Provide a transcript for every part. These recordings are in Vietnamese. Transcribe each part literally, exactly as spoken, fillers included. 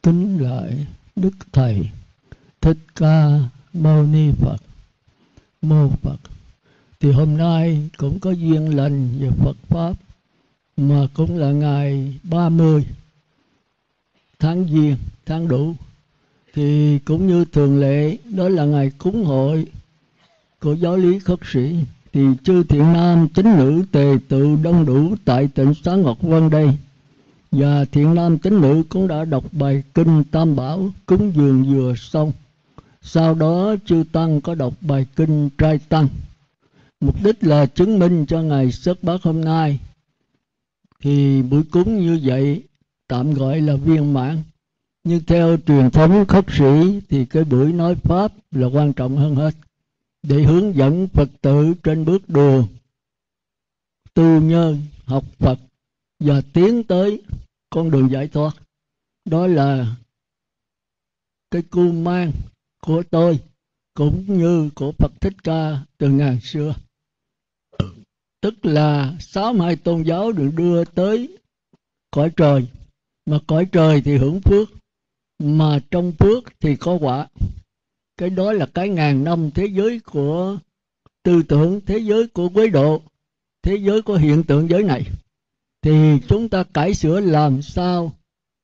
Kính lại Đức Thầy Thích Ca Mâu Ni Phật. Mô Phật. Thì hôm nay cũng có duyên lành về Phật Pháp, mà cũng là ngày ba mươi tháng Giêng, tháng Đủ. Thì cũng như thường lệ, đó là ngày cúng hội của giáo lý khất sĩ. Thì chư thiện nam tín nữ tề tự đông đủ tại tỉnh xá Ngọc Vân đây. Và thiện nam tín nữ cũng đã đọc bài kinh Tam Bảo cúng dường vừa xong. Sau đó chư tăng có đọc bài kinh Trai Tăng. Mục đích là chứng minh cho ngày Sất Bát hôm nay thì buổi cúng như vậy tạm gọi là viên mãn. Nhưng theo truyền thống khất sĩ thì cái buổi nói Pháp là quan trọng hơn hết, để hướng dẫn Phật tử trên bước đường tu nhân học Phật và tiến tới con đường giải thoát. Đó là cái cưu mang của tôi cũng như của Phật Thích Ca từ ngàn xưa. Tức là sáu mươi hai tôn giáo được đưa tới cõi trời, mà cõi trời thì hưởng phước, mà trong phước thì có quả. Cái đó là cái ngàn năm thế giới của tư tưởng, thế giới của quế độ, thế giới của hiện tượng giới này. Thì chúng ta cải sửa làm sao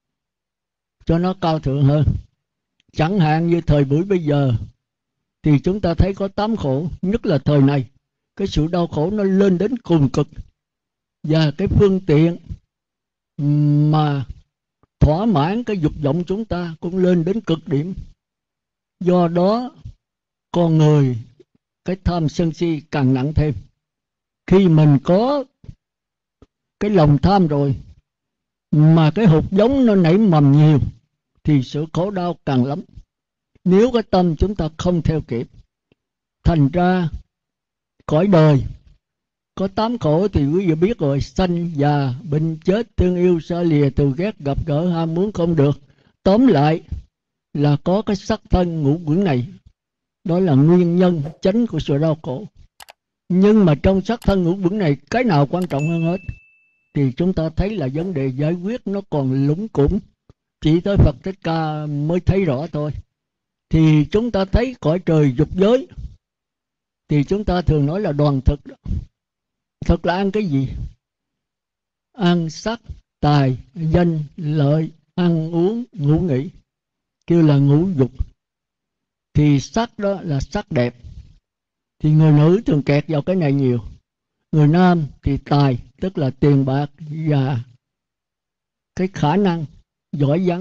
cho nó cao thượng hơn. Chẳng hạn như thời buổi bây giờ thì chúng ta thấy có tám khổ, nhất là thời này. Cái sự đau khổ nó lên đến cùng cực, và cái phương tiện mà thỏa mãn cái dục vọng chúng ta cũng lên đến cực điểm. Do đó con người cái tham sân si càng nặng thêm. Khi mình có cái lòng tham rồi, mà cái hột giống nó nảy mầm nhiều, thì sự khổ đau càng lắm, nếu cái tâm chúng ta không theo kịp. Thành ra cõi đời có tám khổ thì quý vị biết rồi: sanh, già, bệnh, chết, thương yêu, xa lìa, thù ghét, gặp gỡ, ham muốn không được. Tóm lại là có cái sắc thân ngũ uẩn này, đó là nguyên nhân chánh của sự đau khổ. Nhưng mà trong sắc thân ngũ uẩn này, cái nào quan trọng hơn hết thì chúng ta thấy là vấn đề giải quyết nó còn lúng củng, chỉ tới Phật Thích Ca mới thấy rõ thôi. Thì chúng ta thấy cõi trời dục giới thì chúng ta thường nói là đoàn thực đó. Thực là ăn cái gì? Ăn sắc, tài, danh, lợi, ăn uống, ngủ nghỉ, kêu là ngũ dục. Thì sắc đó là sắc đẹp, thì người nữ thường kẹt vào cái này nhiều. Người nam thì tài, tức là tiền bạc và cái khả năng giỏi giắng.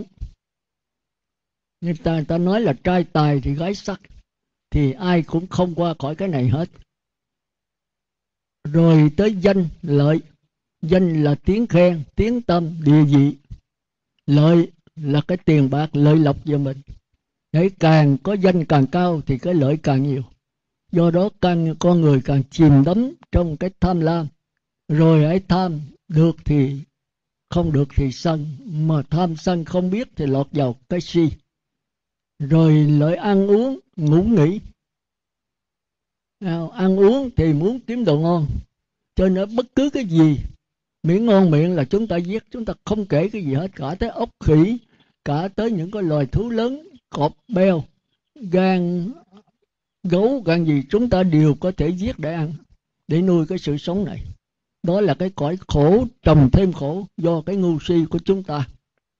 Người ta, người ta nói là trai tài thì gái sắc, thì ai cũng không qua khỏi cái này hết. Rồi tới danh, lợi. Danh là tiếng khen, tiếng tâm, địa vị. Lợi là cái tiền bạc, lợi lộc về mình. Để càng có danh càng cao thì cái lợi càng nhiều. Do đó càng, con người càng chìm đắm trong cái tham lam. Rồi ấy tham được thì không được thì sân, mà tham sân không biết thì lọt vào cái si. Rồi lợi ăn uống, ngủ nghỉ. Ăn uống thì muốn kiếm đồ ngon, cho nên bất cứ cái gì miễn ngon miệng là chúng ta giết. Chúng ta không kể cái gì hết, cả tới ốc khỉ, cả tới những cái loài thú lớn, cọp, beo, gan, gấu, gan gì chúng ta đều có thể giết để ăn, để nuôi cái sự sống này. Đó là cái cõi khổ trồng thêm khổ do cái ngu si của chúng ta.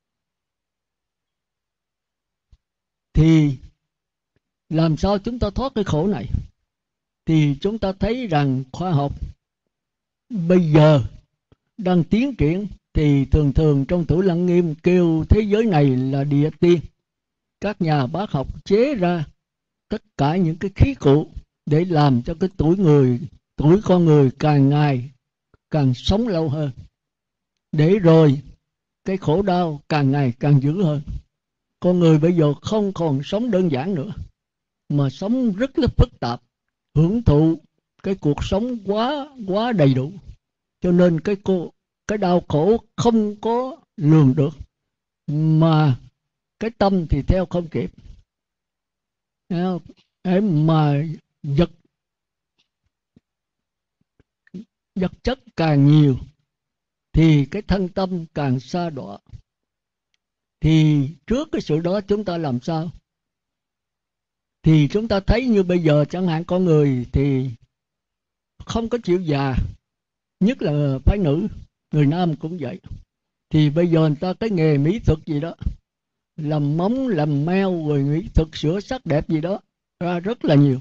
Thì làm sao chúng ta thoát cái khổ này? Thì chúng ta thấy rằng khoa học bây giờ đang tiến triển. Thì thường thường trong Tử Lăng Nghiêm kêu thế giới này là địa tiên. Các nhà bác học chế ra tất cả những cái khí cụ để làm cho cái tuổi người, tuổi con người càng ngày càng sống lâu hơn. Để rồi cái khổ đau càng ngày càng dữ hơn. Con người bây giờ không còn sống đơn giản nữa, mà sống rất là phức tạp, hưởng thụ cái cuộc sống quá quá đầy đủ. Cho nên cái cô cái đau khổ không có lường được, mà cái tâm thì theo không kịp. Mà vật vật chất càng nhiều thì cái thân tâm càng xa đọa. Thì trước cái sự đó chúng ta làm sao? Thì chúng ta thấy như bây giờ chẳng hạn con người thì không có chịu già, nhất là phái nữ, người nam cũng vậy. Thì bây giờ người ta cái nghề mỹ thuật gì đó, làm móng, làm meo, rồi mỹ thuật sửa sắc đẹp gì đó ra rất là nhiều.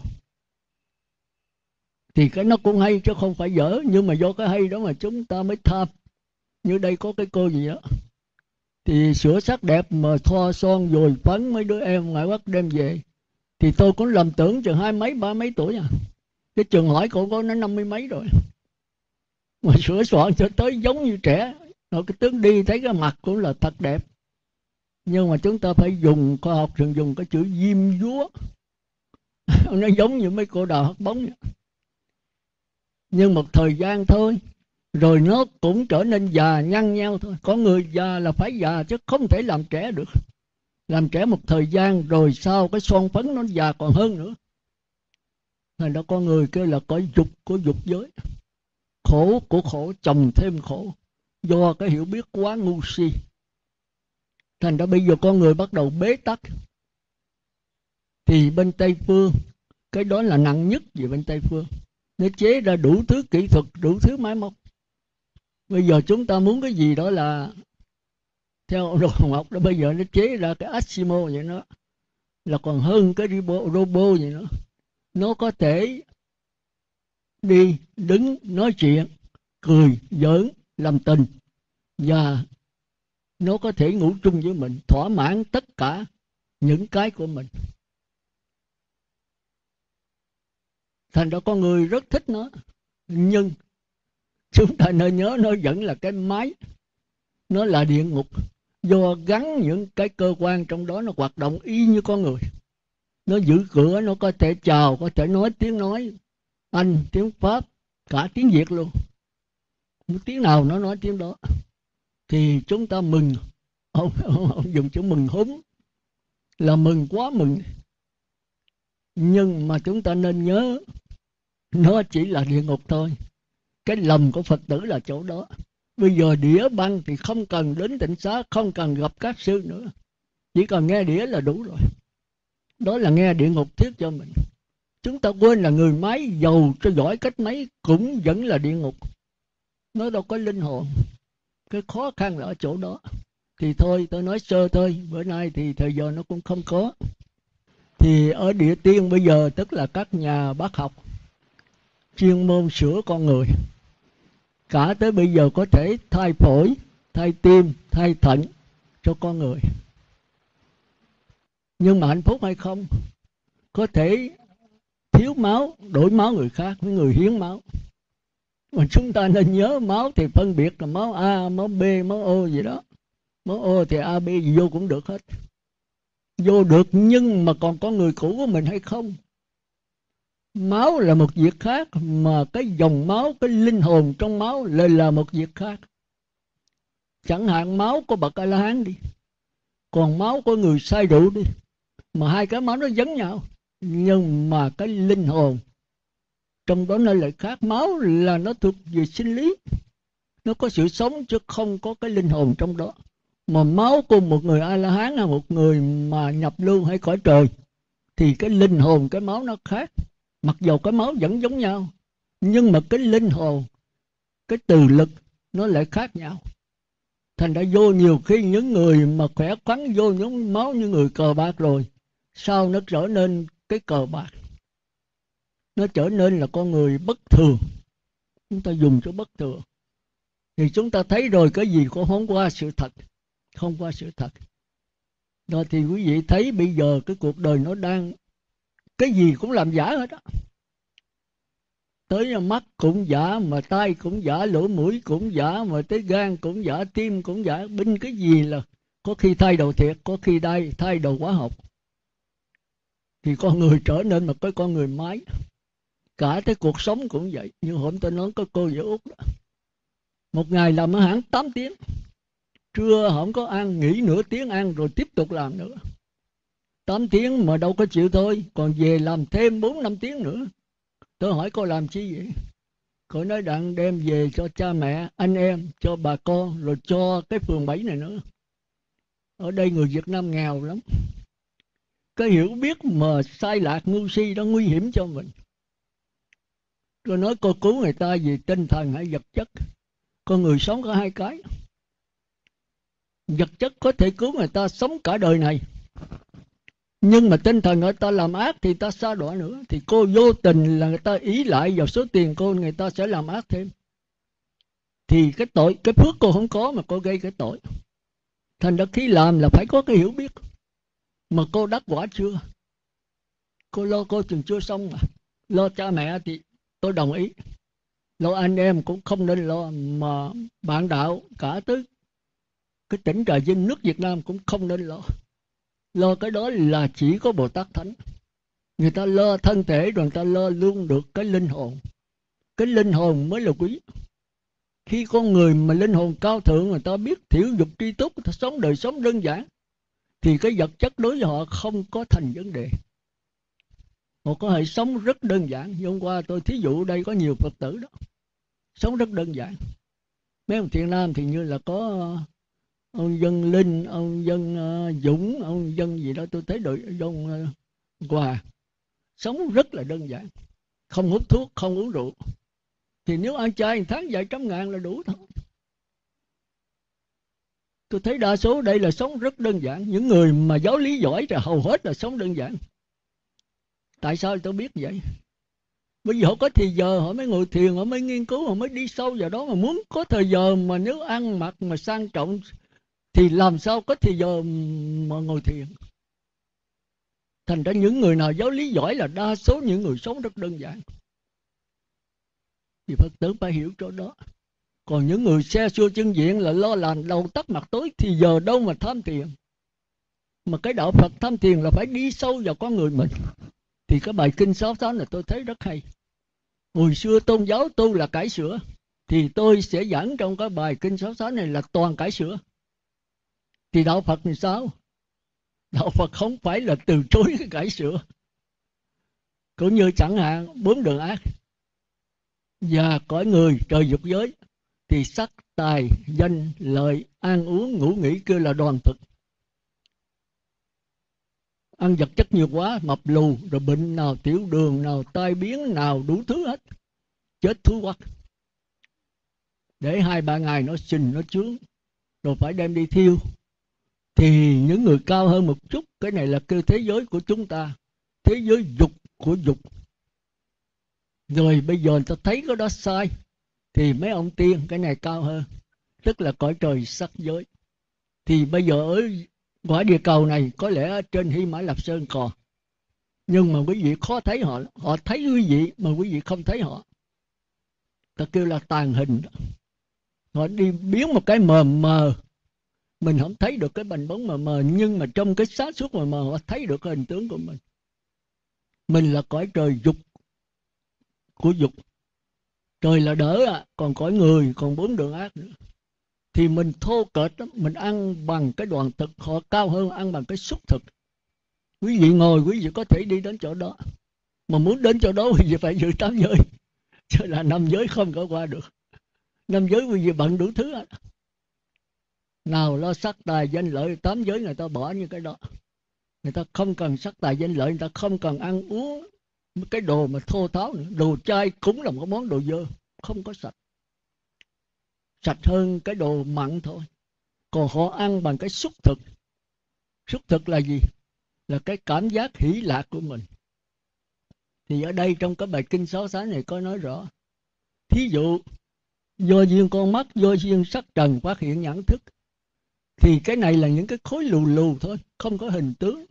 Thì cái nó cũng hay chứ không phải dở, nhưng mà do cái hay đó mà chúng ta mới tham. Như đây có cái cô gì đó, thì sửa sắc đẹp mà thoa son dồi phấn mấy đứa em ngoại quốc đem về. Thì tôi cũng lầm tưởng chừng hai mấy ba mấy tuổi à. Cái chừng hỏi cô có nó năm mươi mấy rồi, mà sửa soạn cho tới giống như trẻ. Rồi cái tướng đi thấy cái mặt cũng là thật đẹp. Nhưng mà chúng ta phải dùng khoa học, thường dùng cái chữ diêm dúa. Nó giống như mấy cô đào hất bóng vậy. Nhưng một thời gian thôi, rồi nó cũng trở nên già nhăn nheo thôi. Có người già là phải già chứ không thể làm trẻ được. Làm trẻ một thời gian rồi sau cái son phấn nó già còn hơn nữa. Thành ra con người kêu là có dục của dục giới, khổ của khổ chồng thêm khổ, do cái hiểu biết quá ngu si. Thành ra bây giờ con người bắt đầu bế tắc. Thì bên Tây Phương, cái đó là nặng nhất về bên Tây Phương. Nó chế ra đủ thứ kỹ thuật, đủ thứ máy móc. Bây giờ chúng ta muốn cái gì đó là theo đồ học đó, bây giờ nó chế ra cái Asimo vậy đó, là còn hơn cái robot vậy nữa. Nó có thể đi, đứng, nói chuyện, cười, giỡn, làm tình, và nó có thể ngủ chung với mình, thỏa mãn tất cả những cái của mình. Thành ra con người rất thích nó. Nhưng chúng ta nên nhớ nó vẫn là cái máy, nó là địa ngục, do gắn những cái cơ quan trong đó nó hoạt động y như con người. Nó giữ cửa, nó có thể chào, có thể nói tiếng nói Anh, tiếng Pháp, cả tiếng Việt luôn. Tiếng nào nó nói tiếng đó. Thì chúng ta mừng, ông, ông, ông dùng chữ mừng húm, là mừng quá mừng. Nhưng mà chúng ta nên nhớ, nó chỉ là địa ngục thôi. Cái lầm của Phật tử là chỗ đó. Bây giờ đĩa băng thì không cần đến tịnh xá, không cần gặp các sư nữa, chỉ cần nghe đĩa là đủ rồi. Đó là nghe địa ngục thiết cho mình. Chúng ta quên là người máy giàu cho giỏi cách mấy cũng vẫn là địa ngục. Nó đâu có linh hồn. Cái khó khăn là ở chỗ đó. Thì thôi tôi nói sơ thôi, bữa nay thì thời giờ nó cũng không có. Thì ở địa tiên bây giờ tức là các nhà bác học chuyên môn sửa con người, cả tới bây giờ có thể thay phổi, thay tim, thay thận cho con người. Nhưng mà hạnh phúc hay không? Có thể thiếu máu, đổi máu người khác với người hiến máu. Mà chúng ta nên nhớ máu thì phân biệt là máu A, máu B, máu O gì đó. Máu O thì A, B gì vô cũng được hết. Vô được nhưng mà còn có người cũ của mình hay không? Máu là một việc khác, mà cái dòng máu, cái linh hồn trong máu lại là một việc khác. Chẳng hạn máu của bậc A-la-hán đi, còn máu của người say rượu đi, mà hai cái máu nó giống nhau, nhưng mà cái linh hồn trong đó nó lại khác. Máu là nó thuộc về sinh lý, nó có sự sống chứ không có cái linh hồn trong đó. Mà máu của một người A-la-hán hay một người mà nhập lưu hay cõi trời thì cái linh hồn, cái máu nó khác. Mặc dù cái máu vẫn giống nhau, nhưng mà cái linh hồn, cái từ lực nó lại khác nhau. Thành ra vô nhiều khi những người mà khỏe khoắn vô những máu như người cờ bạc rồi, sau nó trở nên cái cờ bạc, nó trở nên là con người bất thường. Chúng ta dùng cho bất thường thì chúng ta thấy rồi, cái gì cũng không qua sự thật, không qua sự thật. Rồi thì quý vị thấy bây giờ cái cuộc đời nó đang, cái gì cũng làm giả hết á. Tới mắt cũng giả, mà tay cũng giả, lỗ mũi cũng giả, mà tới gan cũng giả, tim cũng giả. Binh cái gì là có khi thay đồ thiệt, có khi đây thay đồ hóa học. Thì con người trở nên một cái con người máy. Cả cái cuộc sống cũng vậy. Như hôm tôi nói có cô vợ Úc đó, một ngày làm ở hãng tám tiếng, trưa không có ăn, nghỉ nửa tiếng ăn rồi tiếp tục làm nữa. Tám tiếng mà đâu có chịu thôi, còn về làm thêm bốn năm tiếng nữa. Tôi hỏi cô làm chi vậy? Cô nói đặng đem về cho cha mẹ, anh em, cho bà con, rồi cho cái phường bảy này nữa. Ở đây người Việt Nam nghèo lắm. Cái hiểu biết mà sai lạc ngu si đó nguy hiểm cho mình. Tôi nói cô cứu người ta vì tinh thần hay vật chất. Con người sống có hai cái. Vật chất có thể cứu người ta sống cả đời này, nhưng mà tinh thần người ta làm ác thì ta xa đọa nữa. Thì cô vô tình là người ta ý lại vào số tiền cô, người ta sẽ làm ác thêm. Thì cái tội, cái phước cô không có mà cô gây cái tội. Thành ra khi làm là phải có cái hiểu biết. Mà cô đắc quả chưa? Cô lo cô chừng chưa xong mà. Lo cha mẹ thì tôi đồng ý. Lo anh em cũng không nên lo. Mà bạn đạo cả tới cái tỉnh Trà Vinh, nước Việt Nam cũng không nên lo. Lo cái đó là chỉ có Bồ Tát Thánh. Người ta lo thân thể rồi người ta lo luôn được cái linh hồn. Cái linh hồn mới là quý. Khi con người mà linh hồn cao thượng, người ta biết thiểu dục tri túc, người ta sống đời sống đơn giản, thì cái vật chất đối với họ không có thành vấn đề. Họ có thể sống rất đơn giản. Hôm qua tôi thí dụ đây có nhiều Phật tử đó, sống rất đơn giản. Mấy ông thiện nam thì như là có ông Dân Linh, ông Dân uh, Dũng, ông Dân gì đó, tôi thấy đội ông uh, Hòa sống rất là đơn giản, không hút thuốc, không uống rượu. Thì nếu ăn chay tháng vài trăm ngàn là đủ thôi. Tôi thấy đa số đây là sống rất đơn giản. Những người mà giáo lý giỏi thì hầu hết là sống đơn giản. Tại sao tôi biết vậy? Bởi vì họ có thời giờ, họ mới ngồi thiền, họ mới nghiên cứu, họ mới đi sâu vào đó. Mà muốn có thời giờ mà nếu ăn mặc mà sang trọng thì làm sao có thời giờ mà ngồi thiền. Thành ra những người nào giáo lý giỏi là đa số những người sống rất đơn giản. Thì Phật tử phải hiểu chỗ đó. Còn những người xe xua chân diện là lo làm đầu tắt mặt tối thì giờ đâu mà tham thiền. Mà cái đạo Phật tham thiền là phải đi sâu vào con người mình. Thì cái bài kinh sáu tháng là tôi thấy rất hay. Hồi xưa tôn giáo tu là cải sửa, thì tôi sẽ giảng trong cái bài kinh sáu tháng này là toàn cải sửa. Thì đạo Phật thì sao? Đạo Phật không phải là từ chối cái cải sửa. Cũng như chẳng hạn bốn đường ác và cõi người trời dục giới, thì sắc, tài, danh, lợi, ăn uống, ngủ nghỉ kêu là đoàn thực. Ăn vật chất nhiều quá, mập lù, rồi bệnh nào tiểu đường, nào tai biến, nào đủ thứ hết. Chết thú quắc. Để hai ba ngày nó sình, nó chướng, rồi phải đem đi thiêu. Thì những người cao hơn một chút, cái này là kêu thế giới của chúng ta, thế giới dục của dục. Rồi bây giờ người ta thấy cái đó sai, thì mấy ông tiên cái này cao hơn, tức là cõi trời sắc giới. Thì bây giờ ở quả địa cầu này có lẽ ở trên Hy Mã Lạp Sơn còn, nhưng mà quý vị khó thấy họ. Họ thấy quý vị mà quý vị không thấy họ. Ta kêu là tàn hình đó. Họ đi biến một cái mờ mờ, mình không thấy được cái bành bóng mờ mờ, nhưng mà trong cái xác suốt mờ mờ họ thấy được cái hình tướng của mình. Mình là cõi trời dục của dục. Trời là đỡ à, còn cõi người, còn bốn đường ác nữa. Thì mình thô kệch lắm, mình ăn bằng cái đoàn thực, họ cao hơn ăn bằng cái xúc thực. Quý vị ngồi, quý vị có thể đi đến chỗ đó. Mà muốn đến chỗ đó quý vị phải giữ tám giới, chứ là năm giới không có qua được. Năm giới quý vị bận đủ thứ hết. Nào lo sắc tài danh lợi, tám giới người ta bỏ như cái đó. Người ta không cần sắc tài danh lợi, người ta không cần ăn uống cái đồ mà thô tháo nữa. Đồ chay cũng là một món đồ dơ, không có sạch. Sạch hơn cái đồ mặn thôi. Còn họ ăn bằng cái xúc thực. Xúc thực là gì? Là cái cảm giác hỷ lạc của mình. Thì ở đây trong cái bài kinh sáu sáng này có nói rõ. Thí dụ, do duyên con mắt, do duyên sắc trần phát hiện nhãn thức. Thì cái này là những cái khối lù lù thôi, không có hình tướng.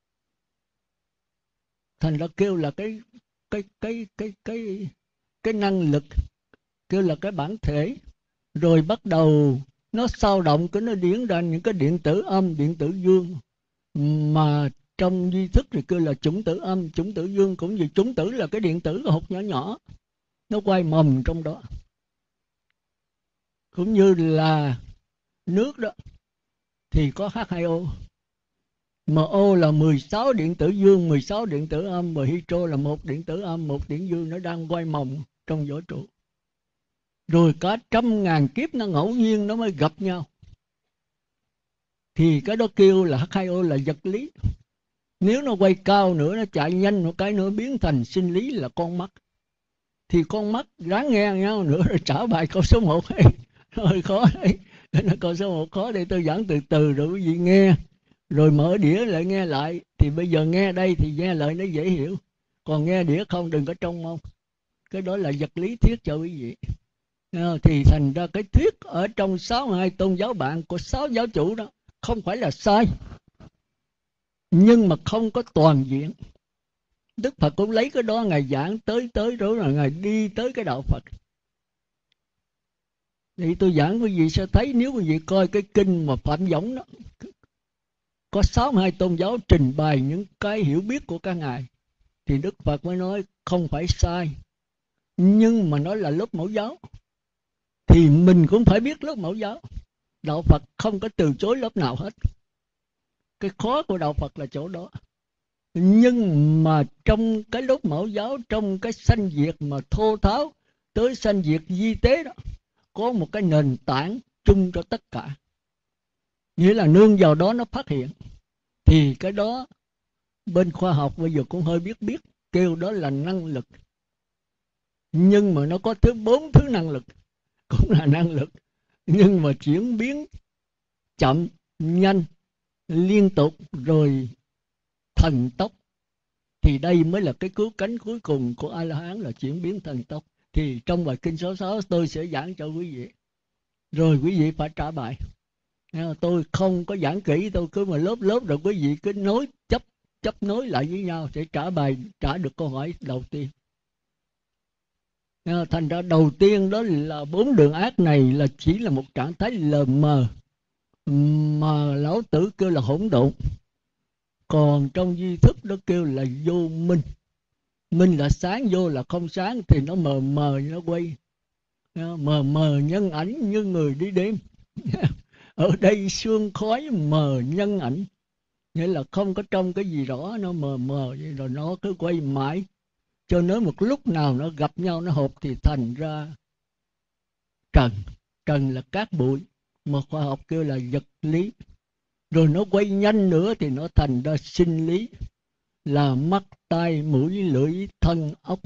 Thành ra kêu là cái cái cái cái cái cái năng lực, kêu là cái bản thể. Rồi bắt đầu nó sao động, cái nó điển ra những cái điện tử âm, điện tử dương. Mà trong duy thức thì kêu là chủng tử âm, chủng tử dương. Cũng như chủng tử là cái điện tử hột nhỏ nhỏ, nó quay mầm trong đó. Cũng như là nước đó thì có H hai O, mà O là mười sáu điện tử dương, mười sáu điện tử âm, và hydro là một điện tử âm, một điện dương, nó đang quay mồng trong vũ trụ. Rồi cả trăm ngàn kiếp nó ngẫu nhiên nó mới gặp nhau. thì cái đó kêu là hát hai o là vật lý. Nếu nó quay cao nữa, nó chạy nhanh một cái nữa biến thành sinh lý là con mắt. Thì con mắt ráng nghe nhau nữa rồi trả bài câu số một ấy. Hơi khó đấy. Câu số một khó để tôi giảng từ từ rồi quý vị nghe. Rồi mở đĩa lại nghe lại. Thì bây giờ nghe đây thì nghe lại nó dễ hiểu. Còn nghe đĩa không đừng có trông mong. Cái đó là vật lý thuyết cho quý vị. Thì thành ra cái thuyết ở trong sáu mươi hai tôn giáo bạn của sáu giáo chủ đó không phải là sai, nhưng mà không có toàn diện. Đức Phật cũng lấy cái đó Ngài giảng tới tới rồi là Ngài đi tới cái đạo Phật. Thì tôi giảng quý vị sẽ thấy, nếu quý vị coi cái kinh mà Phạm Võng đó, có sáu mươi hai tôn giáo trình bày những cái hiểu biết của các ngài, thì Đức Phật mới nói không phải sai, nhưng mà nó là lớp mẫu giáo. Thì mình cũng phải biết lớp mẫu giáo. Đạo Phật không có từ chối lớp nào hết. Cái khó của đạo Phật là chỗ đó. Nhưng mà trong cái lớp mẫu giáo, trong cái sanh diệt mà thô tháo tới sanh diệt di tế đó, có một cái nền tảng chung cho tất cả. Nghĩa là nương vào đó nó phát hiện. Thì cái đó bên khoa học bây giờ cũng hơi biết biết, kêu đó là năng lực. Nhưng mà nó có thứ bốn thứ năng lực, cũng là năng lực, nhưng mà chuyển biến chậm, nhanh, liên tục, rồi thần tốc. Thì đây mới là cái cứu cánh cuối cùng của A-la-hán, là chuyển biến thần tốc. Thì trong bài kinh số sáu tôi sẽ giảng cho quý vị. Rồi quý vị phải trả bài. Tôi không có giảng kỹ, tôi cứ mà lớp lớp rồi quý vị cứ nối chấp chấp nối lại với nhau sẽ trả bài, trả được câu hỏi đầu tiên. Thành ra đầu tiên đó là bốn đường ác này là chỉ là một trạng thái lờ mờ mà Lão Tử kêu là hỗn độn. Còn trong duy thức đó kêu là vô minh. Minh là sáng, vô là không sáng, thì nó mờ mờ, nó quay mờ mờ nhân ảnh như người đi đêm. Ở đây sương khói mờ nhân ảnh, nghĩa là không có trong cái gì rõ, nó mờ mờ vậy, rồi nó cứ quay mãi. Cho nên một lúc nào nó gặp nhau, nó hợp thì thành ra trần. Trần là cát bụi, mà khoa học kêu là vật lý. Rồi nó quay nhanh nữa thì nó thành ra sinh lý, là mắt, tai, mũi, lưỡi, thân, ốc.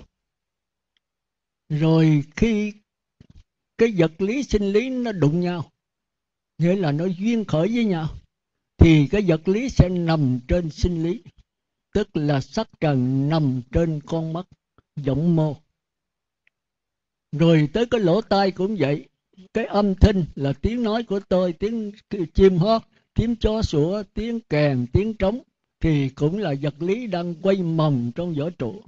Rồi khi cái vật lý sinh lý nó đụng nhau, nghĩa là nó duyên khởi với nhau, thì cái vật lý sẽ nằm trên sinh lý, tức là sắc trần nằm trên con mắt, giọng mô. Rồi tới cái lỗ tai cũng vậy. Cái âm thanh là tiếng nói của tôi, tiếng chim hót, tiếng chó sủa, tiếng kèn, tiếng trống, thì cũng là vật lý đang quay mòng trong võ trụ.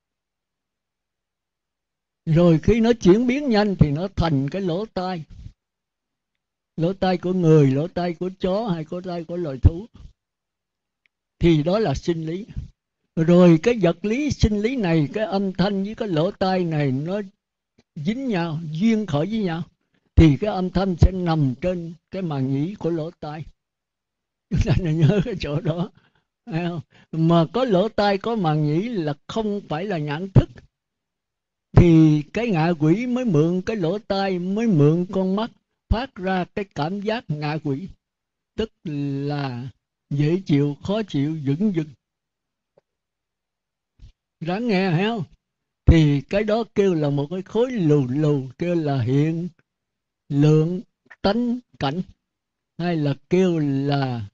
Rồi khi nó chuyển biến nhanh thì nó thành cái lỗ tai. Lỗ tai của người, lỗ tai của chó hay lỗ tai của loài thú. Thì đó là sinh lý. Rồi cái vật lý sinh lý này, cái âm thanh với cái lỗ tai này nó dính nhau, duyên khởi với nhau, thì cái âm thanh sẽ nằm trên cái màng nhĩ của lỗ tai. Chúng ta nên nhớ cái chỗ đó. Mà có lỗ tai, có màng nhĩ là không phải là nhãn thức. Thì cái ngạ quỷ mới mượn cái lỗ tai, mới mượn con mắt phát ra cái cảm giác ngạ quỷ, tức là dễ chịu, khó chịu, dửng dưng. Ráng nghe hay không? Thì cái đó kêu là một cái khối lù lù, kêu là hiện lượng tánh cảnh, hay là kêu là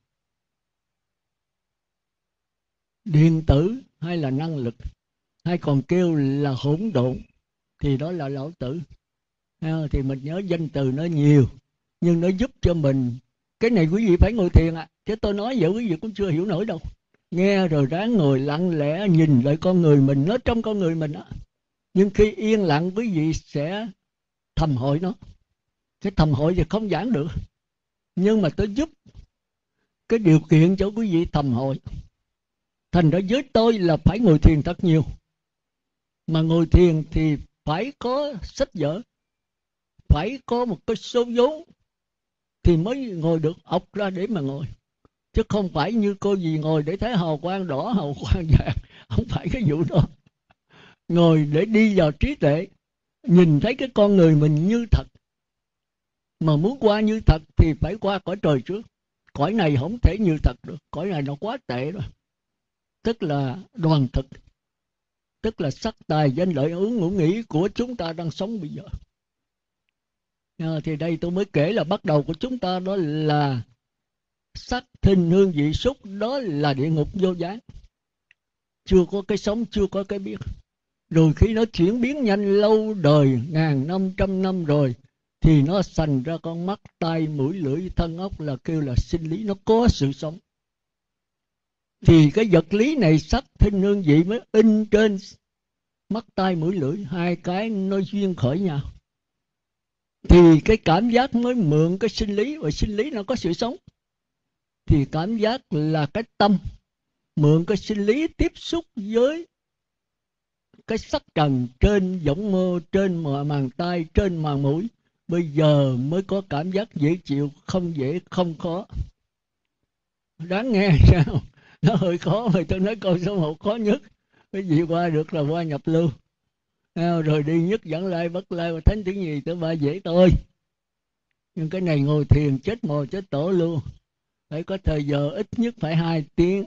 điện tử, hay là năng lực, hay còn kêu là hỗn độn. Thì đó là Lão Tử. Thì mình nhớ danh từ nó nhiều, nhưng nó giúp cho mình. Cái này quý vị phải ngồi thiền à, chứ tôi nói vậy quý vị cũng chưa hiểu nổi đâu. Nghe rồi ráng ngồi lặng lẽ nhìn lại con người mình, nó trong con người mình á. Nhưng khi yên lặng quý vị sẽ thầm hội nó. Cái thầm hội thì không giảng được, nhưng mà tôi giúp cái điều kiện cho quý vị thầm hội. Thành ra với tôi là phải ngồi thiền thật nhiều. Mà ngồi thiền thì phải có sách vở, phải có một cái số vốn thì mới ngồi được, ọc ra để mà ngồi. Chứ không phải như cô gì ngồi để thấy hào quang đỏ, hào quang vàng. Không phải cái vụ đó. Ngồi để đi vào trí tuệ, nhìn thấy cái con người mình như thật. Mà muốn qua như thật thì phải qua cõi trời trước. cõi này không thể như thật được, cõi này nó quá tệ rồi. Tức là đoàn thực, tức là sắc tài danh lợi ứ ngũ nghĩ của chúng ta đang sống bây giờ. À, thì đây tôi mới kể là bắt đầu của chúng ta đó là sắc thinh hương vị xúc, đó là địa ngục vô gián. Chưa có cái sống, chưa có cái biết. Rồi khi nó chuyển biến nhanh lâu đời, ngàn năm, trăm năm rồi, thì nó thành ra con mắt, tai, mũi, lưỡi, thân, ốc, là kêu là sinh lý, nó có sự sống. Thì cái vật lý này, sắc thinh hương vị, mới in trên mắt, tai, mũi, lưỡi, hai cái nó duyên khởi nhau. Thì cái cảm giác mới mượn cái sinh lý, và sinh lý nó có sự sống. Thì cảm giác là cái tâm mượn cái sinh lý tiếp xúc với cái sắc trần trên võng mơ, trên màng tai, trên màng mũi, bây giờ mới có cảm giác dễ chịu, không dễ, không khó. Đáng nghe sao? Nó hơi khó, mà tôi nói câu số một khó nhất. Cái gì qua được là qua nhập lưu. Rồi đi nhất dẫn lai, bất lai và thánh tiếng gì tới ba dễ thôi. Nhưng cái này ngồi thiền chết mồ chết tổ luôn. Phải có thời giờ ít nhất phải hai tiếng.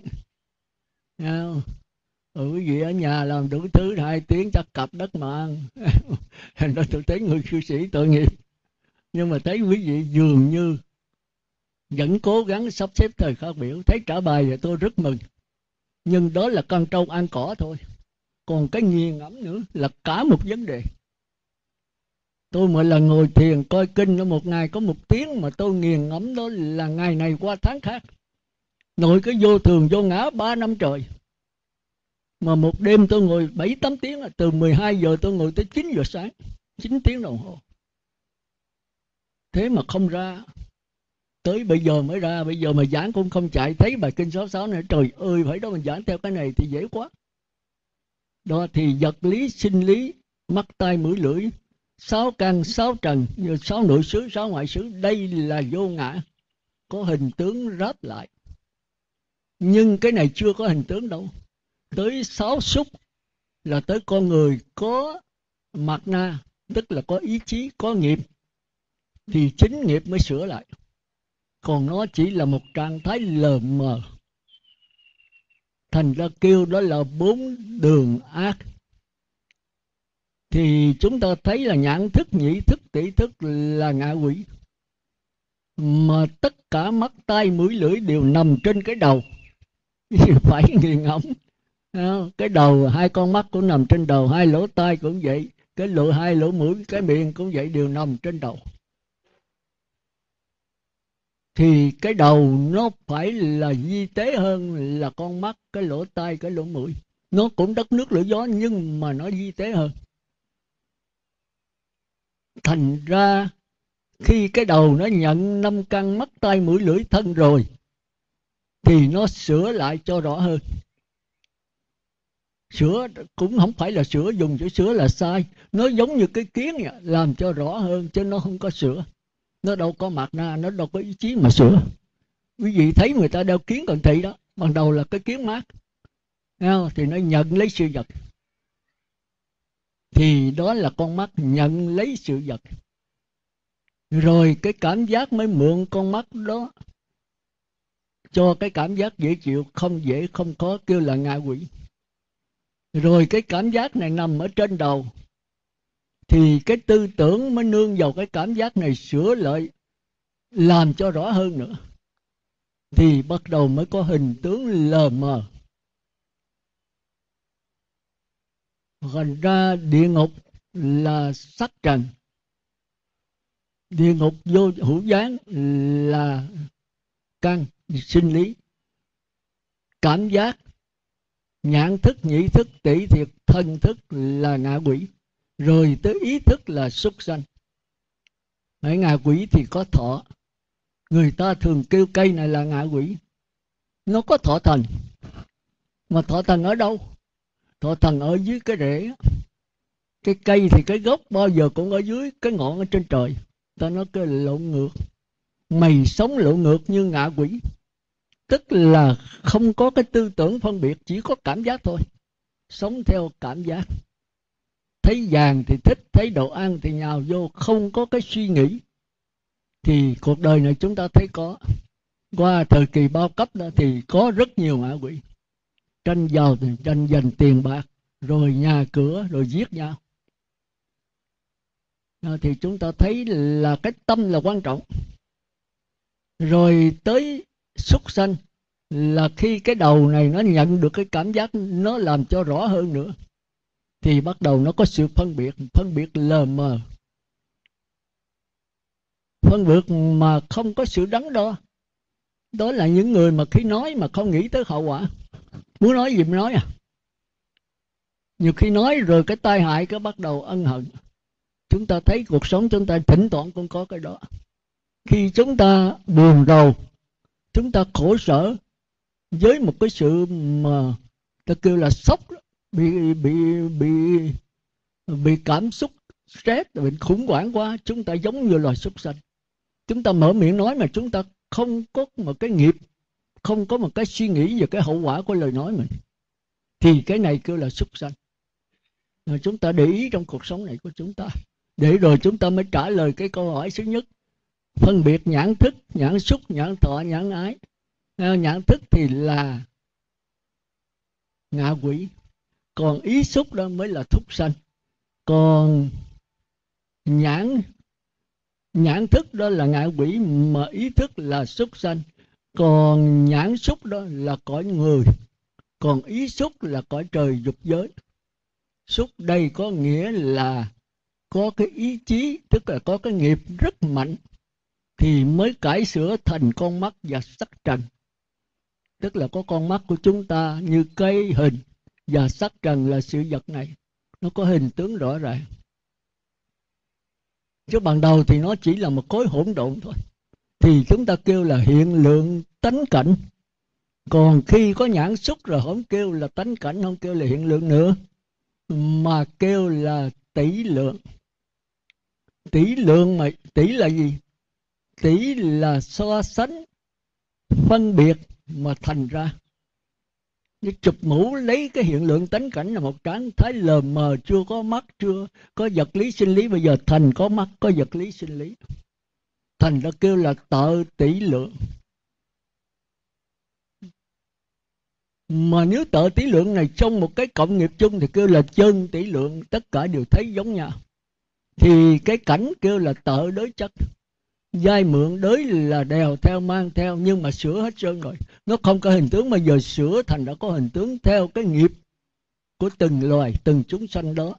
Ừ, quý vị ở nhà làm đủ thứ hai tiếng chắc cặp đất mà ăn. Thành ra tôi thấy người cư sĩ tội nghiệp. Nhưng mà thấy quý vị dường như vẫn cố gắng sắp xếp thời khóa biểu. Thấy trả bài thì tôi rất mừng. Nhưng đó là con trâu ăn cỏ thôi. Còn cái nghiền ngẫm nữa là cả một vấn đề. Tôi mỗi lần ngồi thiền coi kinh nó một ngày có một tiếng, mà tôi nghiền ngẫm đó là ngày này qua tháng khác. Nội cái vô thường vô ngã ba năm trời. Mà một đêm tôi ngồi bảy tám tiếng, là từ mười hai giờ tôi ngồi tới chín giờ sáng, chín tiếng đồng hồ. Thế mà không ra. Tới bây giờ mới ra, bây giờ mà giảng cũng không chạy. Thấy bài kinh sáu sáu này, trời ơi, phải đó mình giảng theo cái này thì dễ quá. Đó thì vật lý, sinh lý, mắt, tai, mũi, lưỡi, sáu căn, sáu trần, sáu nội xứ, sáu ngoại xứ, đây là vô ngã, có hình tướng ráp lại. Nhưng cái này chưa có hình tướng đâu. Tới sáu xúc là tới con người có mạt na, tức là có ý chí, có nghiệp, thì chính nghiệp mới sửa lại. Còn nó chỉ là một trạng thái lờ mờ. Thành ra kêu đó là bốn đường ác. Thì chúng ta thấy là nhãn thức, nhĩ thức, tỷ thức là ngạ quỷ. Mà tất cả mắt, tai, mũi, lưỡi đều nằm trên cái đầu. Phải nghiền ngẫm. Cái đầu, hai con mắt cũng nằm trên đầu, hai lỗ tai cũng vậy, cái lỗ hai lỗ mũi, cái miệng cũng vậy, đều nằm trên đầu. Thì cái đầu nó phải là vi tế hơn là con mắt, cái lỗ tai, cái lỗ mũi. Nó cũng đất nước lửa gió, nhưng mà nó vi tế hơn. Thành ra khi cái đầu nó nhận năm căn mắt, tai, mũi, lưỡi, thân rồi, thì nó sửa lại cho rõ hơn. Sửa cũng không phải là sửa, dùng chữ sửa là sai. Nó giống như cái kiến vậy, làm cho rõ hơn, chứ nó không có sửa. Nó đâu có mạt na, nó đâu có ý chí mà sửa. Quý vị thấy người ta đeo kiến cận thị đó, ban đầu là cái kiến mát, thì nó nhận lấy sự vật. Thì đó là con mắt nhận lấy sự vật. Rồi cái cảm giác mới mượn con mắt đó cho cái cảm giác dễ chịu, không dễ, không khó, kêu là ngạ quỷ. Rồi cái cảm giác này nằm ở trên đầu, thì cái tư tưởng mới nương vào cái cảm giác này sửa lại, làm cho rõ hơn nữa. Thì bắt đầu mới có hình tướng lờ mờ. Thành ra địa ngục là sắc trần, địa ngục vô hữu gián là căn, sinh lý, cảm giác, nhãn thức, nhĩ thức, tỷ thiệt, thân thức là ngạ quỷ. Rồi tới ý thức là súc sanh. Ở ngạ quỷ thì có thọ. Người ta thường kêu cây này là ngạ quỷ. Nó có thọ thần. Mà thọ thần ở đâu? Thọ thần ở dưới cái rễ. Cái cây thì cái gốc bao giờ cũng ở dưới, cái ngọn ở trên trời. Ta nói cái lộn ngược. Mày sống lộn ngược như ngạ quỷ. Tức là không có cái tư tưởng phân biệt, chỉ có cảm giác thôi. Sống theo cảm giác. Thấy vàng thì thích, thấy đồ ăn thì nhào vô, không có cái suy nghĩ. Thì cuộc đời này chúng ta thấy có. Qua thời kỳ bao cấp đó thì có rất nhiều ngạ quỷ tranh giàu, tranh giành tiền bạc, rồi nhà cửa, rồi giết nhau. Thì chúng ta thấy là cái tâm là quan trọng. Rồi tới súc sanh là khi cái đầu này nó nhận được cái cảm giác, nó làm cho rõ hơn nữa, thì bắt đầu nó có sự phân biệt, phân biệt lờ mờ, phân biệt mà không có sự đắn đo. Đó là những người mà khi nói mà không nghĩ tới hậu quả, muốn nói gì mà nói à. Nhiều khi nói rồi cái tai hại cái bắt đầu ân hận. Chúng ta thấy cuộc sống chúng ta thỉnh thoảng cũng có cái đó. Khi chúng ta buồn rầu, chúng ta khổ sở với một cái sự mà ta kêu là sốc, bị bị bị bị cảm xúc stress, bị khủng hoảng quá, chúng ta giống như loài súc sanh. Chúng ta mở miệng nói mà chúng ta không có một cái nghiệp, không có một cái suy nghĩ về cái hậu quả của lời nói mình, thì cái này kêu là súc sanh. Rồi chúng ta để ý trong cuộc sống này của chúng ta, để rồi chúng ta mới trả lời cái câu hỏi thứ nhất: phân biệt nhãn thức, nhãn xúc, nhãn thọ, nhãn ái. Nhãn thức thì là ngạ quỷ, còn ý xúc đó mới là thúc sanh. Còn nhãn nhãn thức đó là ngạ quỷ, mà ý thức là súc sanh. Còn nhãn xúc đó là cõi người, còn ý xúc là cõi trời dục giới. Xúc đây có nghĩa là có cái ý chí, tức là có cái nghiệp rất mạnh, thì mới cải sửa thành con mắt và sắc trần. Tức là có con mắt của chúng ta như cây hình, và sắc trần là sự vật này, nó có hình tướng rõ ràng. Chứ ban đầu thì nó chỉ là một khối hỗn độn thôi, thì chúng ta kêu là hiện lượng tánh cảnh. Còn khi có nhãn xúc rồi không kêu là tánh cảnh, không kêu là hiện lượng nữa, mà kêu là tỷ lượng. Tỷ lượng mà tỷ là gì? Tỷ là so sánh, phân biệt mà thành ra. Như chụp mũ lấy cái hiện lượng tánh cảnh là một trán, thấy lờ mờ, chưa có mắt, chưa có vật lý sinh lý, bây giờ thành có mắt, có vật lý sinh lý, thành ra kêu là tự tỷ lượng. Mà nếu tự tỷ lượng này trong một cái cộng nghiệp chung thì kêu là chân tỷ lượng, tất cả đều thấy giống nhau. Thì cái cảnh kêu là tự đối chất, giai mượn đới là đèo theo mang theo, nhưng mà sửa hết trơn rồi. Nó không có hình tướng mà giờ sửa thành đã có hình tướng theo cái nghiệp của từng loài, từng chúng sanh đó.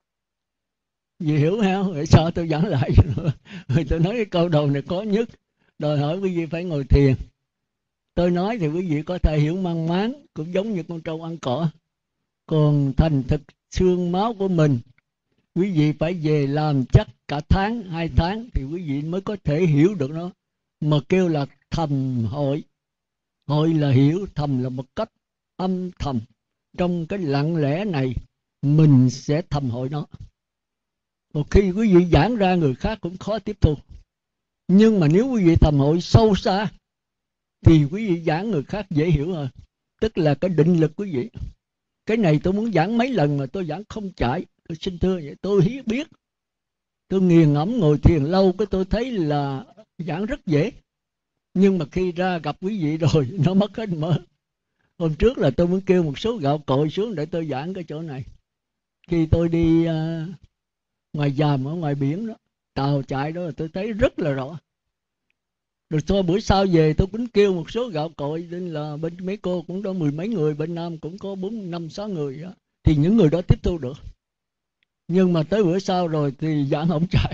Vì hiểu không? Vậy sao tôi giảng lại nữa? Rồi tôi nói cái câu đầu này có nhất, đòi hỏi quý vị phải ngồi thiền. Tôi nói thì quý vị có thể hiểu mang máng, cũng giống như con trâu ăn cỏ. Còn thành thực xương máu của mình, quý vị phải về làm chắc cả tháng, hai tháng thì quý vị mới có thể hiểu được nó. Mà kêu là thầm hội. Hội là hiểu, thầm là một cách âm thầm. Trong cái lặng lẽ này mình sẽ thầm hội nó. Một khi quý vị giảng ra người khác cũng khó tiếp thu. Nhưng mà nếu quý vị thầm hội sâu xa thì quý vị giảng người khác dễ hiểu hơn. Tức là cái định lực quý vị. Cái này tôi muốn giảng mấy lần mà tôi giảng không chạy. Tôi xin thưa vậy, tôi hiếu biết. Tôi nghiền ngẫm ngồi thiền lâu, cái tôi thấy là giảng rất dễ. Nhưng mà khi ra gặp quý vị rồi, nó mất hết mơ. Hôm trước là tôi muốn kêu một số gạo cội xuống để tôi giảng cái chỗ này. Khi tôi đi uh, ngoài Giàm ở ngoài biển đó, tàu chạy đó, là tôi thấy rất là rõ. Rồi sau buổi sau về tôi cũng kêu một số gạo cội, nên là bên mấy cô cũng có mười mấy người, bên Nam cũng có bốn năm sáu người đó. Thì những người đó tiếp thu được. Nhưng mà tới bữa sau rồi thì giảng không chạy.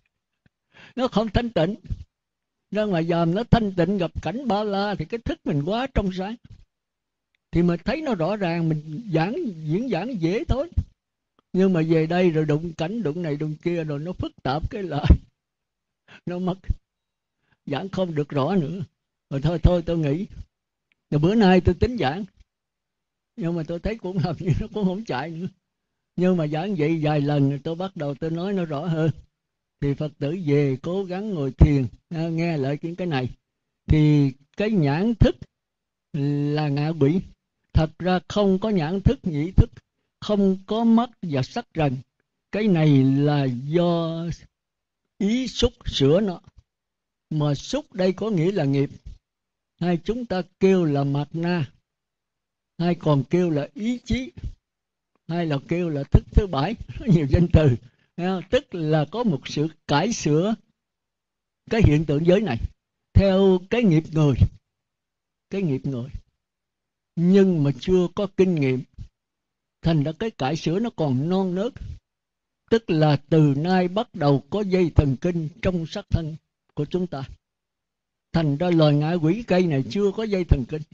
Nó không thanh tịnh. Ra ngoài Giàm nó thanh tịnh, gặp cảnh ba la thì cái thức mình quá trong sáng, thì mình thấy nó rõ ràng, mình giảng diễn giảng dễ thôi. Nhưng mà về đây rồi đụng cảnh, đụng này đụng kia, rồi nó phức tạp cái lại nó mất, giảng không được rõ nữa. Rồi thôi thôi tôi nghĩ. Rồi bữa nay tôi tính giảng, nhưng mà tôi thấy cũng làm như nó cũng không chạy nữa. Nhưng mà giảng vậy vài lần tôi bắt đầu tôi nói nó rõ hơn. Thì Phật tử về cố gắng ngồi thiền, nghe lại những cái này. Thì cái nhãn thức là ngạ quỷ. Thật ra không có nhãn thức, nhĩ thức, không có mắt và sắc trần. Cái này là do ý xúc sửa nó. Mà xúc đây có nghĩa là nghiệp. hay chúng ta kêu là mạt na, hay còn kêu là ý chí, hay là kêu là thức thứ bảy, nhiều danh từ. Tức là có một sự cải sửa cái hiện tượng giới này theo cái nghiệp người, cái nghiệp người, nhưng mà chưa có kinh nghiệm, thành ra cái cải sửa nó còn non nớt. Tức là từ nay bắt đầu có dây thần kinh trong xác thân của chúng ta, thành ra loài ngạ quỷ cây này chưa có dây thần kinh.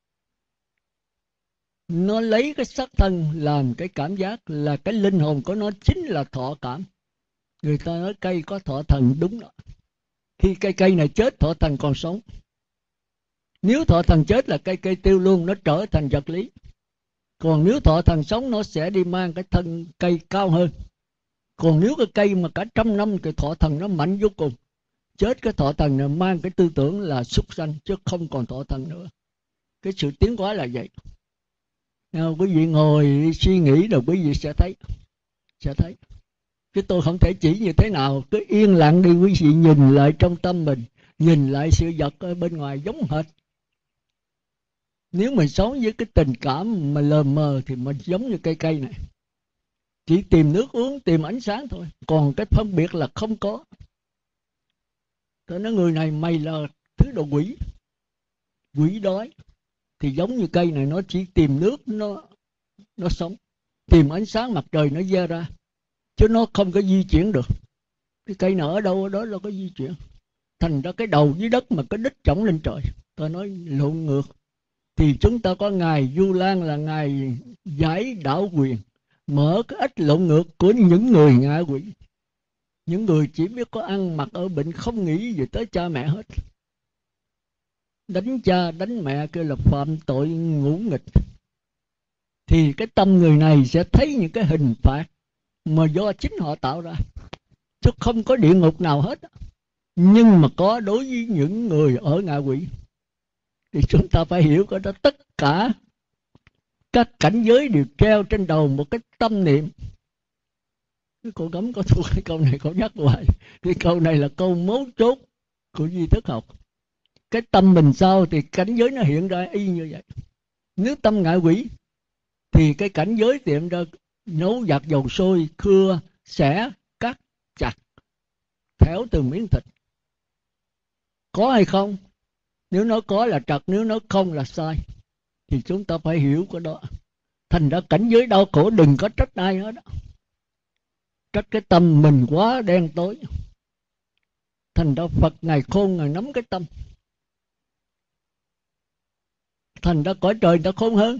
Nó lấy cái xác thân làm cái cảm giác, là cái linh hồn của nó chính là thọ cảm. Người ta nói cây có thọ thần, đúng đó. Khi cây cây này chết, thọ thần còn sống. Nếu thọ thần chết là cây cây tiêu luôn, nó trở thành vật lý. Còn nếu thọ thần sống, nó sẽ đi mang cái thân cây cao hơn. Còn nếu cái cây mà cả trăm năm, cái thọ thần nó mạnh vô cùng, chết cái thọ thần này mang cái tư tưởng là súc sanh, chứ không còn thọ thần nữa. Cái sự tiến hóa là vậy. Nào, quý vị ngồi suy nghĩ rồi quý vị sẽ thấy, sẽ thấy. Chứ tôi không thể chỉ như thế nào. Cứ yên lặng đi quý vị, nhìn lại trong tâm mình, nhìn lại sự vật ở bên ngoài giống hệt. Nếu mình sống với cái tình cảm mà lờ mờ thì mình giống như cây cây này, chỉ tìm nước uống, tìm ánh sáng thôi. Còn cái phân biệt là không có. Tôi nói người này mày là thứ đồ quỷ, quỷ đói. Thì giống như cây này, nó chỉ tìm nước, nó nó sống. Tìm ánh sáng mặt trời nó gieo ra, chứ nó không có di chuyển được. Cái cây nào ở đâu ở đó nó có di chuyển. Thành ra cái đầu dưới đất mà cái đích trỏng lên trời. Tôi nói lộn ngược. Thì chúng ta có Ngài Du Lan là Ngài giải đảo quyền, mở cái ếch lộn ngược của những người ngạ quỷ. Những người chỉ biết có ăn mặc ở bệnh, không nghĩ gì tới cha mẹ hết. Đánh cha đánh mẹ kêu là phạm tội ngũ nghịch. Thì cái tâm người này sẽ thấy những cái hình phạt mà do chính họ tạo ra, chứ không có địa ngục nào hết. Nhưng mà có đối với những người ở ngạ quỷ. Thì chúng ta phải hiểu có đó, tất cả các cảnh giới đều treo trên đầu một cái tâm niệm. Cái cô Gấm có thuộc cái câu này, cô nhắc hoài. Cái câu này là câu mấu chốt của duy thức học. Cái tâm mình sao thì cảnh giới nó hiện ra y như vậy. Nếu tâm ngạ quỷ thì cái cảnh giới tiệm ra nấu giặt dầu sôi, cưa, xẻ, cắt, chặt, thẻo từng miếng thịt. Có hay không? Nếu nó có là trật, nếu nó không là sai. Thì chúng ta phải hiểu cái đó. Thành ra cảnh giới đau khổ đừng có trách ai hết đó. Trách cái tâm mình quá đen tối. Thành ra Phật Ngài khôn, Ngài nắm cái tâm. Thành ra cõi trời đã khôn hơn.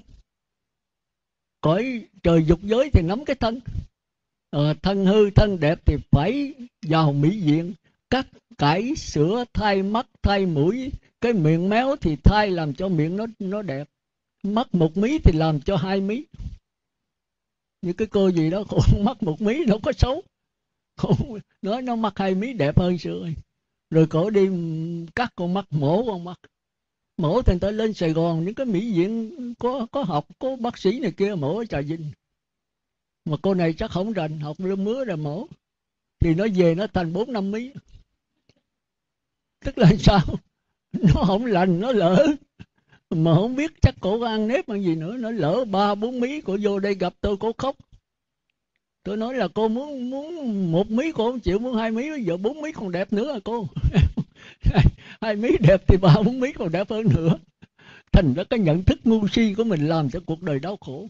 Cõi trời dục giới thì nắm cái thân. Ờ, thân hư, thân đẹp thì phải vào mỹ viện, cắt, cải, sửa, thay mắt, thay mũi. Cái miệng méo thì thay làm cho miệng nó nó đẹp. Mắt một mí thì làm cho hai mí. Như cái cô gì đó, cô mắt một mí nó có xấu. Cô nói nó mắt hai mí đẹp hơn xưa. Rồi cổ đi cắt con mắt, mổ con mắt. Mổ thì người ta lên Sài Gòn, những cái mỹ viện có có học, có bác sĩ này kia mổ ở Trà Vinh. Mà cô này chắc không rành, học lương mứa rồi mổ. Thì nó về nó thành bốn năm mí. Tức là sao? Nó không lành, nó lỡ. Mà không biết chắc cổ có ăn nếp ăn gì nữa. Nó lỡ ba bốn mí, cổ vô đây gặp tôi, cổ khóc. Tôi nói là cô muốn muốn một mí cô không chịu, muốn hai mí, giờ bốn mí còn đẹp nữa à cô. Hai mí đẹp thì ba bốn mí còn đẹp hơn nữa. Thành ra cái nhận thức ngu si của mình làm cho cuộc đời đau khổ.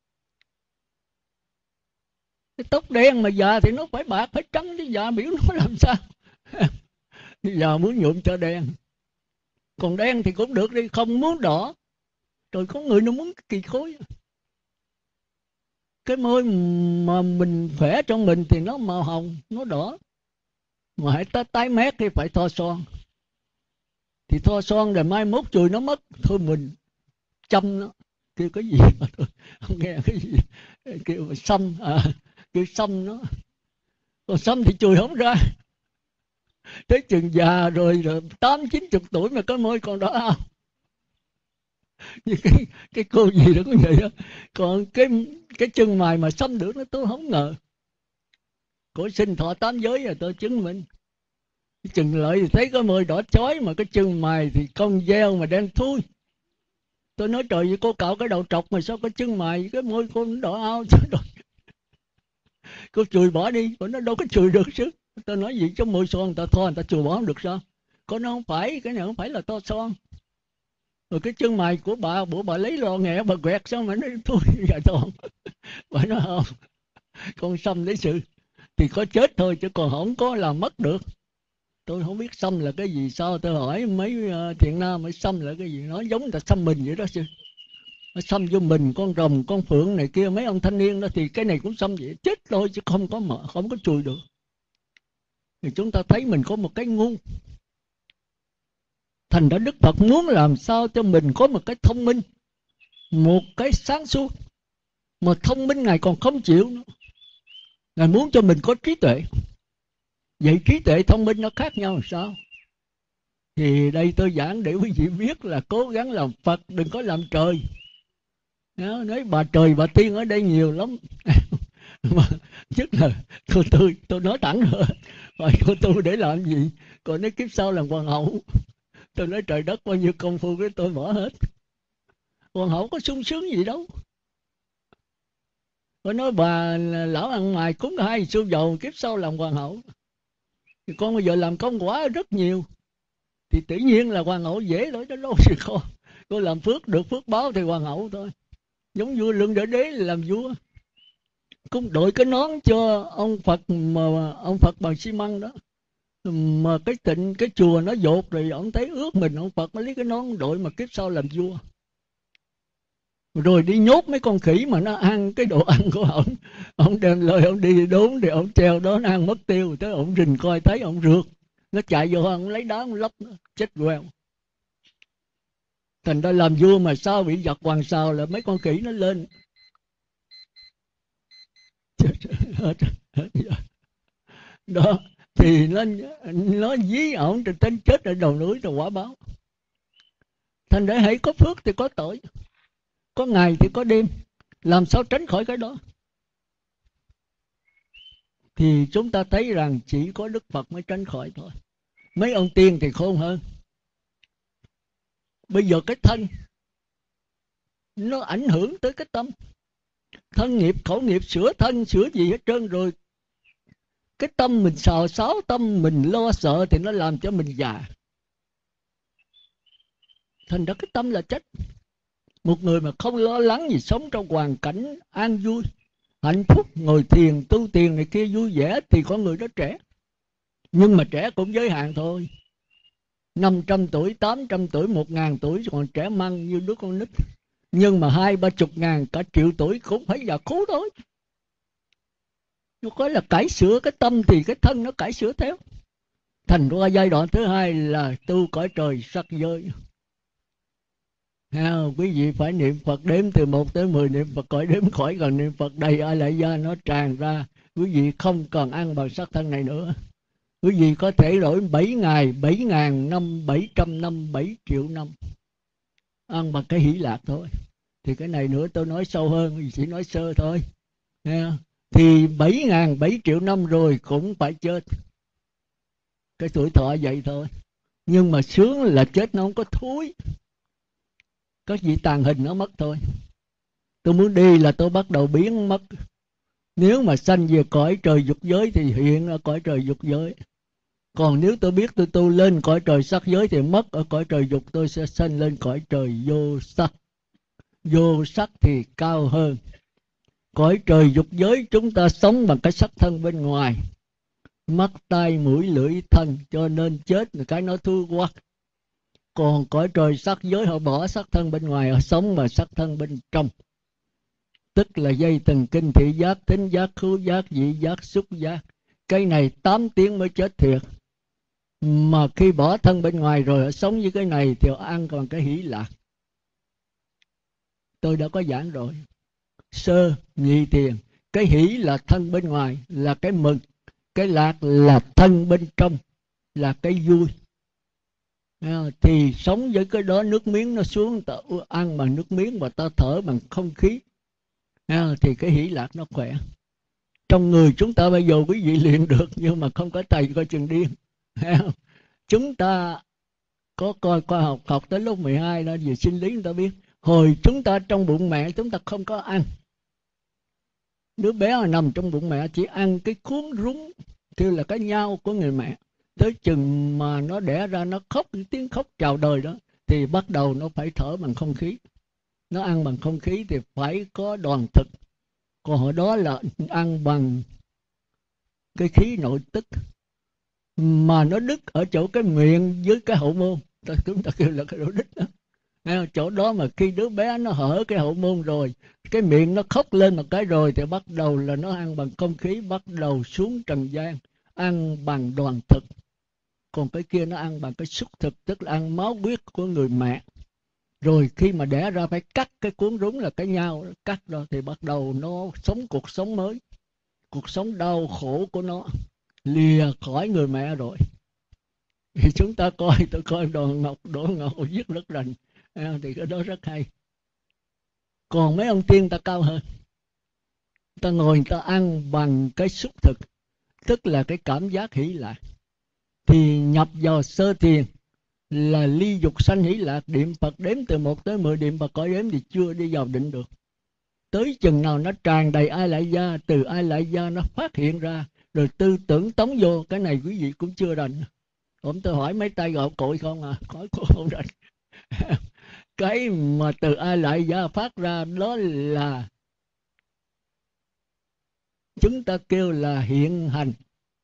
Cái tóc đen mà già thì nó phải bạc, phải trắng, chứ già biểu nó làm sao. Già muốn nhuộm cho đen. Còn đen thì cũng được đi, không muốn đỏ. Rồi có người nó muốn kỳ khối. Cái môi mà mình khỏe trong mình thì nó màu hồng, nó đỏ. Mà hãy ta tái mét thì phải thoa son. Thì thoa son rồi mai mốt chùi nó mất. Thôi mình chăm nó. Kêu cái gì mà tôi không nghe cái gì. Kêu xăm, à, kêu xăm nó. Còn xăm thì chùi không ra. Tới chừng già rồi, rồi tám chín chục tuổi mà có môi còn đỏ không? Như cái, cái cô gì đó cũng vậy đó. Còn cái cái chân mày mà xăm được nó tôi không ngờ. Cổ sinh thọ tám giới rồi tôi chứng minh. Chừng lợi thì thấy cái môi đỏ chói, mà cái chân mày thì cong gieo mà đen thui. Tôi nói trời ơi, cô cạo cái đầu trọc mà sao cái chân mày cái môi cô nó đỏ ao chứ rồi. Cô chùi bỏ đi, cô nó đâu có chùi được chứ. Tôi nói gì trong môi son người ta thoa, người ta chùi bỏ không được sao? Cô nó không phải, cái này không phải là to son. Rồi cái chân mày của bà, bữa bà lấy lò nghẹ bà quẹt sao mà nó thui gà toàn. Bà nói không, con xăm lấy sự thì có chết thôi chứ còn không có làm mất được. Tôi không biết xăm là cái gì, sao tôi hỏi mấy uh, thiện nam mới xăm là cái gì, nó giống người ta xăm mình vậy đó chứ. Nó xăm vô mình con rồng con phượng này kia, mấy ông thanh niên đó thì cái này cũng xăm vậy, chết thôi chứ không có mở, không có chùi được. Thì chúng ta thấy mình có một cái ngu. Thành ra Đức Phật muốn làm sao cho mình có một cái thông minh, một cái sáng suốt. Mà thông minh Ngài còn không chịu nữa. Ngài muốn cho mình có trí tuệ. Vậy trí tuệ thông minh nó khác nhau làm sao? Thì đây tôi giảng để quý vị biết là cố gắng làm Phật, đừng có làm trời. Nói bà trời bà tiên ở đây nhiều lắm. Mà nhất là cô tôi, tôi nói thẳng rồi, hỏi cô tôi để làm gì? Cô nói kiếp sau làm hoàng hậu. Tôi nói trời đất bao nhiêu công phu cái tôi bỏ hết. Hoàng hậu có sung sướng gì đâu. Cô nói bà lão ăn mày cúng hai xu dầu, kiếp sau làm hoàng hậu. Thì con bây giờ làm công quả rất nhiều, thì tự nhiên là hoàng hậu dễ thôi, đó đâu gì con. Cô làm phước được phước báo thì hoàng hậu thôi. Giống vua Lương Đỡ Đế làm vua, cũng đội cái nón cho ông Phật, mà ông Phật bằng xi măng đó, mà cái tịnh cái chùa nó dột rồi ông thấy ước mình, ông Phật mới lấy cái nón đội mà kiếp sau làm vua. Rồi đi nhốt mấy con khỉ mà nó ăn cái đồ ăn của ông, ông đem lời ông đi đốn thì ông treo đó nó ăn mất tiêu, tới ông rình coi thấy ông rượt, nó chạy vô ông lấy đá ông lấp, chết queo. Thành ra làm vua mà sao bị giật hoàng sao là mấy con khỉ nó lên. Đó thì nó nó dí ổng trên tên chết ở đầu núi rồi quả báo. Thành ra hãy có phước thì có tội, có ngày thì có đêm, làm sao tránh khỏi cái đó? Thì chúng ta thấy rằng chỉ có Đức Phật mới tránh khỏi thôi. Mấy ông tiên thì khôn hơn. Bây giờ cái thân nó ảnh hưởng tới cái tâm. Thân nghiệp, khẩu nghiệp, sửa thân, sửa gì hết trơn rồi. Cái tâm mình xào xáo, tâm mình lo sợ thì nó làm cho mình già. Thành ra cái tâm là chết. Một người mà không lo lắng gì, sống trong hoàn cảnh an vui, hạnh phúc, ngồi thiền, tu tiền này kia vui vẻ thì con người đó trẻ. Nhưng mà trẻ cũng giới hạn thôi. năm trăm tuổi, tám trăm tuổi, một ngàn tuổi còn trẻ măng như đứa con nít. Nhưng mà hai ba chục ngàn, cả triệu tuổi cũng phải già khú thôi. Nó có là cải sửa cái tâm thì cái thân nó cải sửa theo. Thành ra giai đoạn thứ hai là tu cõi trời sắc giới. Ha, quý vị phải niệm Phật đếm từ một tới mười, niệm Phật khỏi đếm khỏi, gần niệm Phật đầy A Lại Gia nó tràn ra. Quý vị không còn ăn bằng sắc thân này nữa. Quý vị có thể đổi bảy ngày, bảy ngàn năm, bảy trăm năm, bảy triệu năm. Ăn bằng cái hỷ lạc thôi. Thì cái này nữa tôi nói sâu hơn, chỉ nói sơ thôi. Ha. Thì bảy ngàn, bảy triệu năm rồi cũng phải chết. Cái tuổi thọ vậy thôi. Nhưng mà sướng là chết nó không có thúi. Có gì tàn hình nó mất thôi. Tôi muốn đi là tôi bắt đầu biến mất. Nếu mà sanh về cõi trời dục giới thì hiện ở cõi trời dục giới. Còn nếu tôi biết tôi tu lên cõi trời sắc giới thì mất ở cõi trời dục, tôi sẽ sanh lên cõi trời vô sắc. Vô sắc thì cao hơn. Cõi trời dục giới chúng ta sống bằng cái sắc thân bên ngoài, mắt, tai, mũi, lưỡi, thân, cho nên chết là cái nó thua quá. Còn cõi trời sắc giới họ bỏ sắc thân bên ngoài, họ sống mà sắc thân bên trong. Tức là dây thần kinh thị giác, thính giác, khứu giác, vị giác, xúc giác. Cái này tám tiếng mới chết thiệt. Mà khi bỏ thân bên ngoài rồi họ sống với cái này thì họ ăn còn cái hỷ lạc. Tôi đã có giảng rồi. Sơ, nhị thiền. Cái hỷ là thân bên ngoài, là cái mừng. Cái lạc là thân bên trong, là cái vui. Thì sống với cái đó, nước miếng nó xuống, ta ăn bằng nước miếng và ta thở bằng không khí. Thì cái hỷ lạc nó khỏe. Trong người chúng ta bây giờ quý vị luyện được, nhưng mà không có thầy coi chừng điên. Chúng ta có coi khoa học học tới lúc mười hai đó, về sinh lý người ta biết, hồi chúng ta trong bụng mẹ chúng ta không có ăn. Đứa bé nằm trong bụng mẹ chỉ ăn cái cuốn rúng, kêu là cái nhau của người mẹ. Tới chừng mà nó đẻ ra, nó khóc, cái tiếng khóc chào đời đó, thì bắt đầu nó phải thở bằng không khí. Nó ăn bằng không khí thì phải có đoàn thực. Còn hồi đó là ăn bằng cái khí nội tức, mà nó đứt ở chỗ cái miệng với cái hậu môn, chúng ta kêu là cái lỗ đứt đó. Chỗ đó mà khi đứa bé nó hở cái hậu môn rồi, cái miệng nó khóc lên một cái rồi, thì bắt đầu là nó ăn bằng không khí, bắt đầu xuống trần gian ăn bằng đoàn thực. Còn cái kia nó ăn bằng cái xúc thực, tức là ăn máu huyết của người mẹ. Rồi khi mà đẻ ra phải cắt cái cuốn rúng là cái nhau, cắt ra thì bắt đầu nó sống cuộc sống mới. Cuộc sống đau khổ của nó lìa khỏi người mẹ rồi. Thì chúng ta coi, tôi coi Đoàn Ngọc, Đỗ Ngọc viết rất rành, thì cái đó rất hay. Còn mấy ông tiên ta cao hơn, ta ngồi người ta ăn bằng cái xúc thực, tức là cái cảm giác hỷ lạc. Thì nhập vào sơ thiền là ly dục sanh hỷ lạc, niệm Phật đếm từ một tới mười, niệm Phật cõi đếm thì chưa đi vào định được. Tới chừng nào nó tràn đầy ai lại gia, từ ai lại gia nó phát hiện ra, rồi tư tưởng tống vô, cái này quý vị cũng chưa rành. Ông tôi hỏi mấy tay gạo cội không à, khỏi cô không rành. Cái mà từ ai lại gia phát ra đó là chúng ta kêu là hiện hành.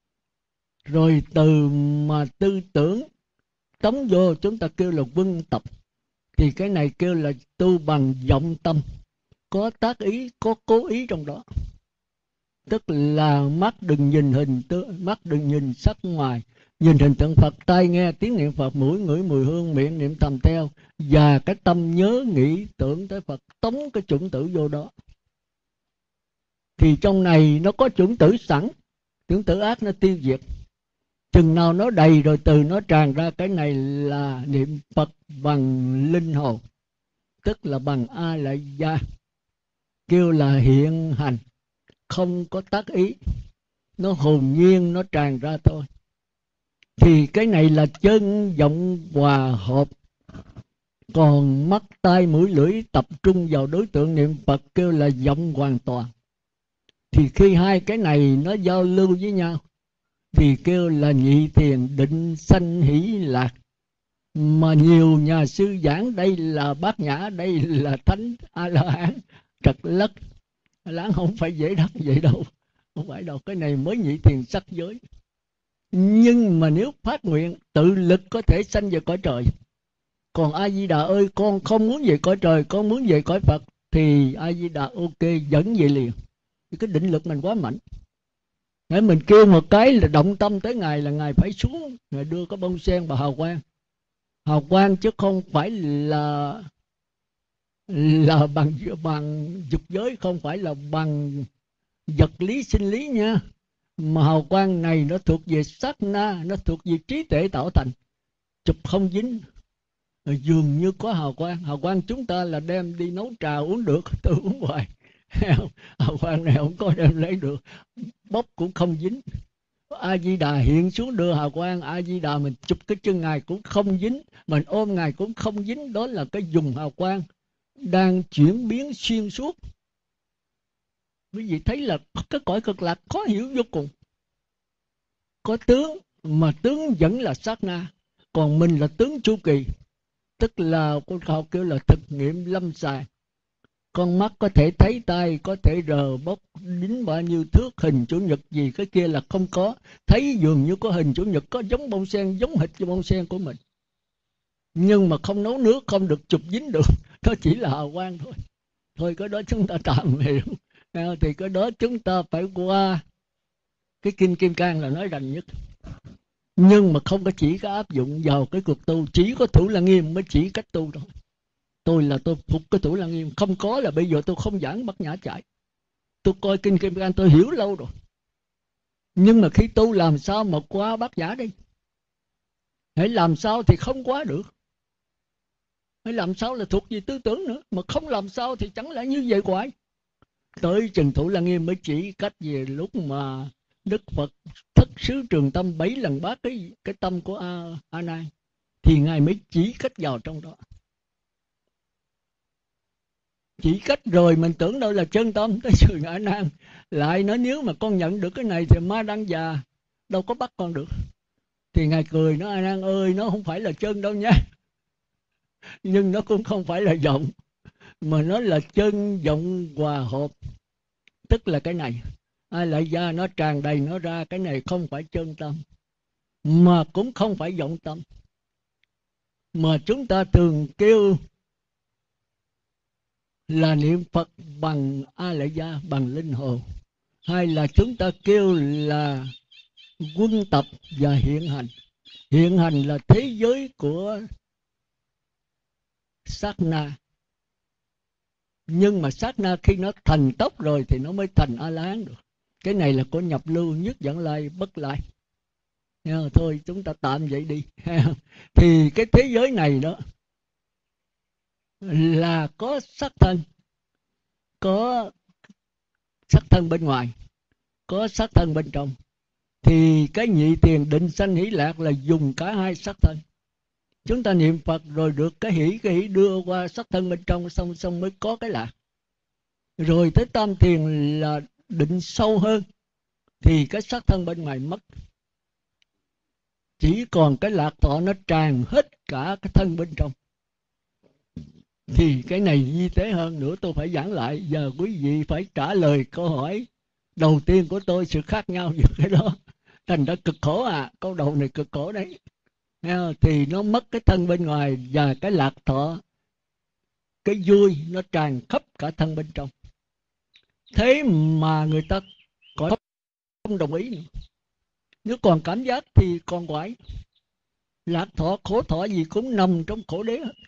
Rồi từ mà tư tưởng tống vô chúng ta kêu là vân tập. Thì cái này kêu là tu bằng vọng tâm, có tác ý, có cố ý trong đó. Tức là mắt đừng nhìn hình, mắt đừng nhìn sắc ngoài, nhìn hình tượng Phật, tai nghe tiếng niệm Phật, mũi ngửi mùi hương, miệng niệm thầm theo, và cái tâm nhớ nghĩ tưởng tới Phật, tống cái chủng tử vô đó. Thì trong này nó có chủng tử sẵn, chủng tử ác nó tiêu diệt. Chừng nào nó đầy rồi từ nó tràn ra, cái này là niệm Phật bằng linh hồn, tức là bằng A Lại Gia, kêu là hiện hành, không có tác ý, nó hồn nhiên nó tràn ra thôi. Thì cái này là chân vọng hòa hợp. Còn mắt tai mũi lưỡi tập trung vào đối tượng niệm Phật kêu là vọng hoàn toàn. Thì khi hai cái này nó giao lưu với nhau thì kêu là nhị thiền định sanh hỷ lạc. Mà nhiều nhà sư giảng đây là Bát Nhã, đây là Thánh A-la-hán, trật lất. Láng không phải dễ đắc vậy đâu, không phải đâu, cái này mới nhị thiền sắc giới. Nhưng mà nếu phát nguyện tự lực có thể sanh về cõi trời. Còn A-di-đà ơi, con không muốn về cõi trời, con muốn về cõi Phật, thì A-di-đà ok dẫn về liền. Thì cái định lực mình quá mạnh. Để mình kêu một cái là động tâm tới Ngài, là Ngài phải xuống, Ngài đưa cái bông sen vào hào quang. Hào quang chứ không phải là là bằng bằng dục giới, không phải là bằng vật lý sinh lý nha. Mà hào quang này nó thuộc về sát na, nó thuộc về trí tuệ tạo thành, chụp không dính. Rồi dường như có hào quang. Hào quang chúng ta là đem đi nấu trà uống được, tôi uống hoài. Hào quang này không có đem lấy được, bóp cũng không dính. A-di-đà hiện xuống đưa hào quang, A-di-đà mình chụp cái chân Ngài cũng không dính, mình ôm Ngài cũng không dính. Đó là cái dùng hào quang đang chuyển biến xuyên suốt. Quý vị thấy là cái cõi cực lạc khó hiểu vô cùng. Có tướng mà tướng vẫn là sát na, còn mình là tướng chu kỳ, tức là con học kêu là thực nghiệm lâm sàng. Con mắt có thể thấy, tay có thể rờ bóc đính bao nhiêu thước hình chủ nhật gì, cái kia là không có. Thấy dường như có hình chủ nhật, có giống bông sen, giống hệt như bông sen của mình, nhưng mà không nấu nước, không được chụp dính được. Nó chỉ là hào quang thôi. Thôi cái đó chúng ta tạm hiểu. Thì cái đó chúng ta phải qua cái Kinh Kim Cang là nói rành nhất. Nhưng mà không có chỉ có áp dụng vào cái cuộc tu, chỉ có Thủ Lăng Nghiêm mới chỉ cách tu thôi. Tôi là tôi phục cái Thủ Lăng Nghiêm, không có là bây giờ tôi không giảng Bát Nhã chạy. Tôi coi Kinh Kim Cang tôi hiểu lâu rồi. Nhưng mà khi tu làm sao mà qua Bát Nhã đi? Hãy làm sao thì không qua được. Hãy làm sao là thuộc về tư tưởng nữa, mà không làm sao thì chẳng lẽ như vậy hoài. Tới chừng Thủ Lăng Nghiêm mới chỉ cách về lúc mà Đức Phật thất xứ Trường Tâm bảy lần bát cái cái tâm của A, A Nan, thì ngài mới chỉ cách vào trong đó. Chỉ cách rồi mình tưởng đâu là chân tâm, tới sự A Nan lại nói nếu mà con nhận được cái này thì ma đang già đâu có bắt con được. Thì ngài cười nói: A Nan ơi, nó không phải là chân đâu nha, nhưng nó cũng không phải là vọng, mà nó là chân vọng hòa hợp. Tức là cái này ai lại ra nó tràn đầy nó ra, cái này không phải chân tâm mà cũng không phải vọng tâm. Mà chúng ta thường kêu là niệm Phật bằng A Lại Gia, bằng linh hồn, hay là chúng ta kêu là quân tập và hiện hành. Hiện hành là thế giới của sát na, nhưng mà sát na khi nó thành tốc rồi thì nó mới thành A La Hán được. Cái này là của nhập lưu, nhất dẫn lai, bất lai. Thôi chúng ta tạm vậy đi. Thì cái thế giới này đó là có sắc thân, có sắc thân bên ngoài, có sắc thân bên trong. Thì cái nhị tiền định sanh hỷ lạc là dùng cả hai sắc thân. Chúng ta niệm Phật rồi được cái hỷ, cái hỷ đưa qua sắc thân bên trong, xong xong mới có cái lạc. Rồi tới tam thiền là định sâu hơn, thì cái sắc thân bên ngoài mất, chỉ còn cái lạc thọ nó tràn hết cả cái thân bên trong. Thì cái này di tế hơn nữa, tôi phải giảng lại. Giờ quý vị phải trả lời câu hỏi đầu tiên của tôi, sự khác nhau giữa cái đó. Thành ra cực khổ à, câu đầu này cực khổ đấy. Thì nó mất cái thân bên ngoài và cái lạc thọ, cái vui nó tràn khắp cả thân bên trong. Thế mà người ta không đồng ý nữa. Nếu còn cảm giác thì còn quái. Lạc thọ khổ thọ gì cũng nằm trong khổ đế hết.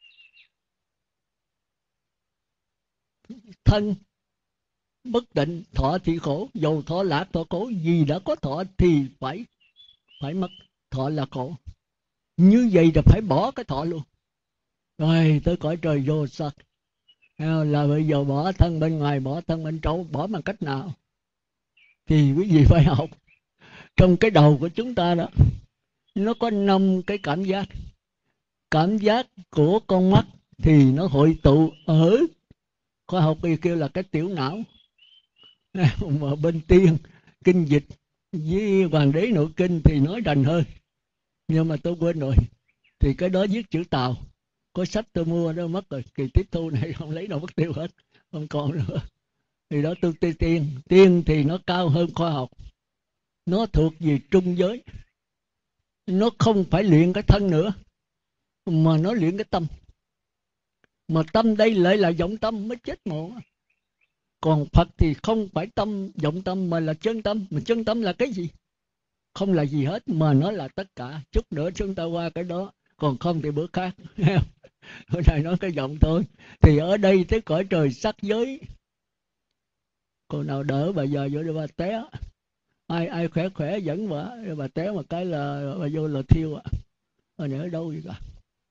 Thân bất định, thọ thì khổ, dầu thọ lạc thọ khổ, gì đã có thọ thì phải phải mất. Thọ là khổ, như vậy là phải bỏ cái thọ luôn. Rồi tới cõi trời vô sắc là bây giờ bỏ thân bên ngoài, bỏ thân bên trong. Bỏ bằng cách nào? Thì quý vị phải học. Trong cái đầu của chúng ta đó, nó có năm cái cảm giác. Cảm giác của con mắt thì nó hội tụ ở, khoa học thì kêu là cái tiểu não. Mà bên tiên kinh dịch với Hoàng đế nội kinh thì nói rành hơn, nhưng mà tôi quên rồi. Thì cái đó viết chữ Tàu, có sách tôi mua đó mất rồi, kỳ tiếp thu này không lấy đâu, mất tiêu hết, không còn nữa. Thì đó tôi tiên tiên tiên thì nó cao hơn khoa học, nó thuộc về trung giới. Nó không phải luyện cái thân nữa, mà nó luyện cái tâm. Mà tâm đây lại là vọng tâm mới chết mồ. Còn Phật thì không phải tâm, vọng tâm, mà là chân tâm. Mà chân tâm là cái gì? Không là gì hết, mà nó là tất cả. Chút nữa chúng ta qua cái đó, còn không thì bữa khác. Hôm nay nói cái vọng thôi. Thì ở đây tới cõi trời sắc giới, cô nào đỡ bà giờ vô đây bà té. Ai ai khỏe khỏe dẫn bà, bà té một cái là bà vô là thiêu ạ. Ở này ở đâu vậy cả?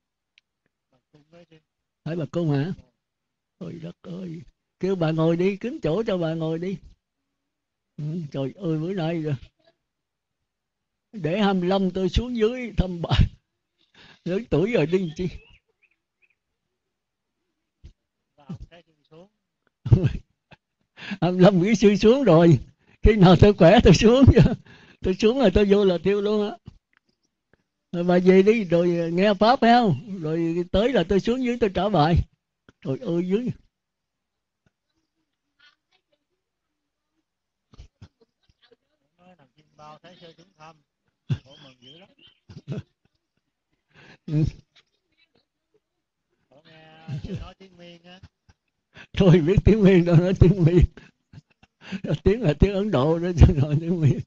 Phải bà cung hả? Ôi đất ơi, kêu bà ngồi đi, kiếm chỗ cho bà ngồi đi. Ừ, trời ơi, bữa nay rồi để hai mươi lăm tôi xuống dưới thăm bà. Lớn tuổi rồi đi chi. hai mươi lăm kỹ sư xuống rồi, khi nào tôi khỏe tôi xuống. Tôi xuống rồi tôi vô là tiêu luôn á. Rồi bà về đi rồi nghe pháp phải không? Rồi tới là tôi xuống dưới tôi trả bài. Trời ơi dưới. Thôi biết tiếng Miên đâu, nói tiếng Miên. Tiếng là tiếng Ấn Độ đó chứ nói tiếng Miên.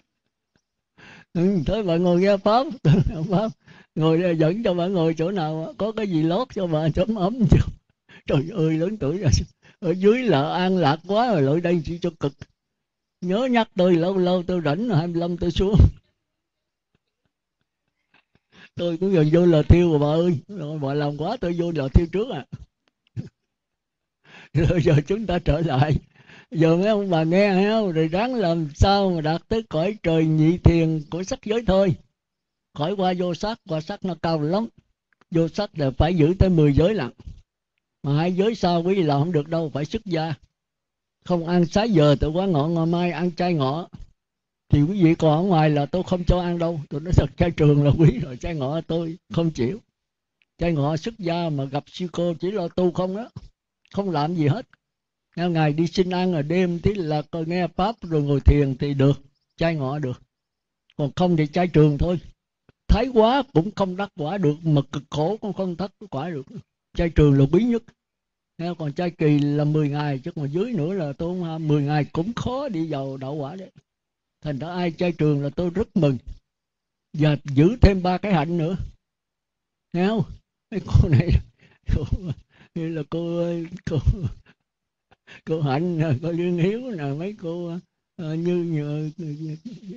Ừ, thôi bà ngồi nghe pháp, pháp ngồi đây dẫn cho bà ngồi chỗ nào có cái gì lót cho bà chấm ấm chứ. Trời ơi lớn tuổi rồi, ở dưới là an lạc quá rồi, lại đây chỉ cho cực. Nhớ nhắc tôi lâu lâu tôi rảnh hai mươi lăm tôi xuống. Tôi cũng gần vô lò thiêu rồi bà ơi, rồi bà làm quá tôi vô lò thiêu trước à. Rồi giờ chúng ta trở lại Giờ mấy ông bà nghe hay không? Rồi ráng làm sao mà đạt tới cõi trời nhị thiền của sắc giới thôi. Khỏi qua vô sắc, qua sắc nó cao lắm. Vô sắc là phải giữ tới mười giới lận. Mà hai giới sau quý vị làm không được đâu, phải xuất gia. Không ăn sái giờ tự quá ngọ, ngày mai ăn chay ngọ. Thì quý vị còn ở ngoài là tôi không cho ăn đâu. Tôi nói thật, chay trường là quý rồi, chay ngọ tôi không chịu. Chay ngọ xuất gia mà gặp sư cô chỉ lo tu không đó, không làm gì hết. Ngày đi xin ăn rồi đêm tí là coi nghe pháp rồi ngồi thiền thì được, chay ngọ được. Còn không thì chay trường thôi. Thái quá cũng không đắc quả được, mà cực khổ cũng không đắc quả được. Chay trường là quý nhất. Còn chay kỳ là mười ngày, chứ còn dưới nữa là tôi không ham. mười ngày cũng khó đi vào đậu quả đấy. Thành ra ai chay trường là tôi rất mừng. Và giữ thêm ba cái hạnh nữa. Nghe không? Mấy cô này, cô, là cô, cô, cô Hạnh, cô Liên Hiếu, là mấy cô uh, như, như, như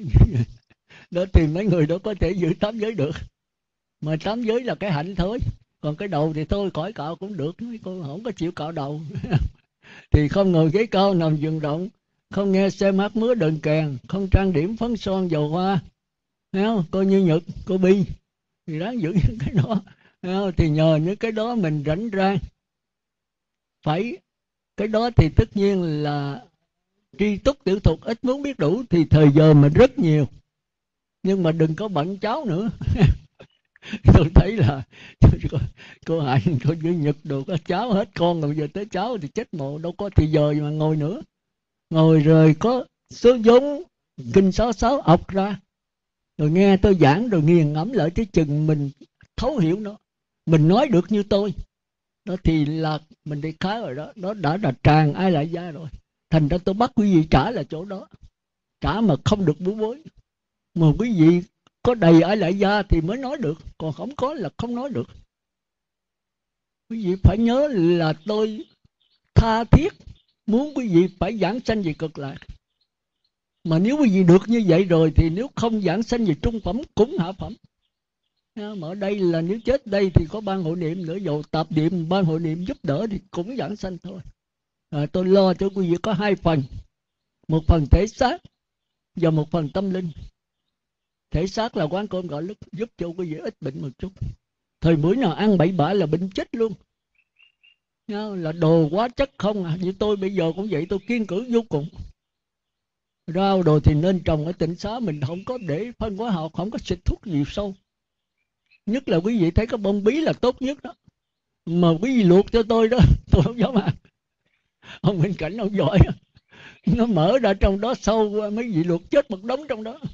đó thì mấy người đó có thể giữ tám giới được. Mà tám giới là cái hạnh thôi. Còn cái đầu thì thôi khỏi cạo cũng được. Mấy cô không có chịu cạo đầu. Thì không ngồi ghế cao nằm giường rộng, không nghe xem hát múa đờn kèn, không trang điểm phấn son dầu hoa. Thấy không? Cô Như Nhật, cô Bi thì đáng giữ những cái đó. Thấy không? Thì nhờ những cái đó mình rảnh rang. Phải cái đó thì tất nhiên là tri túc tiểu thuật ít muốn biết đủ, thì thời giờ mình rất nhiều. Nhưng mà đừng có bận cháu nữa. Tôi thấy là cô, cô Hạnh, cô Như Nhật đồ có cháu hết con, rồi giờ tới cháu thì chết mộ, đâu có thì giờ mà ngồi nữa. Ngồi rồi có số vốn kinh sáu sáu ọc ra, rồi nghe tôi giảng rồi nghiền ngẫm lại tới chừng mình thấu hiểu nó, mình nói được như tôi đó thì là mình đi khá rồi đó. Đó đã là tràn ai lại gia rồi. Thành ra tôi bắt quý vị trả là chỗ đó, trả mà không được bú bối. Mà quý vị có đầy ai lại gia thì mới nói được, còn không có là không nói được. Quý vị phải nhớ là tôi tha thiết muốn quý vị phải giảng sanh về cực lạc. Mà nếu quý vị được như vậy rồi thì nếu không giảng sanh về trung phẩm cũng hạ phẩm. Mà ở đây là nếu chết đây thì có ban hội niệm nữa, dầu tạp niệm ban hội niệm giúp đỡ thì cũng giảng sanh thôi. À, tôi lo cho quý vị có hai phần, một phần thể xác và một phần tâm linh. Thể xác là quán cơm gạo lứt, giúp cho quý vị ít bệnh một chút. Thời buổi nào ăn bậy bạ là bệnh chết luôn. Là đồ quá chất không à. Như tôi bây giờ cũng vậy, tôi kiên cử vô cùng. Rau đồ thì nên trồng ở tỉnh xá mình, không có để phân hóa học, không có xịt thuốc gì sâu. Nhất là quý vị thấy cái bông bí là tốt nhất đó. Mà quý vị luộc cho tôi đó, tôi không dám ăn. Ông Minh Cảnh ông giỏi, nó mở ra trong đó sâu, mấy vị luộc chết một đống trong đó.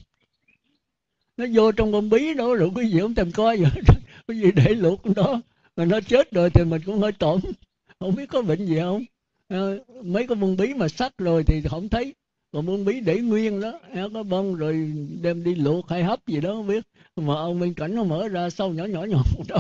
Nó vô trong bông bí đó rồi quý vị không thèm coi vậy. Quý vị để luộc đó, mà nó chết rồi thì mình cũng hơi tổn. Không biết có bệnh gì không. Mấy cái bông bí mà sắc rồi thì không thấy. Còn bông bí để nguyên đó, có bông rồi đem đi luộc hay hấp gì đó không biết. Mà ông Minh Cảnh nó mở ra sâu nhỏ nhỏ nhỏ đó.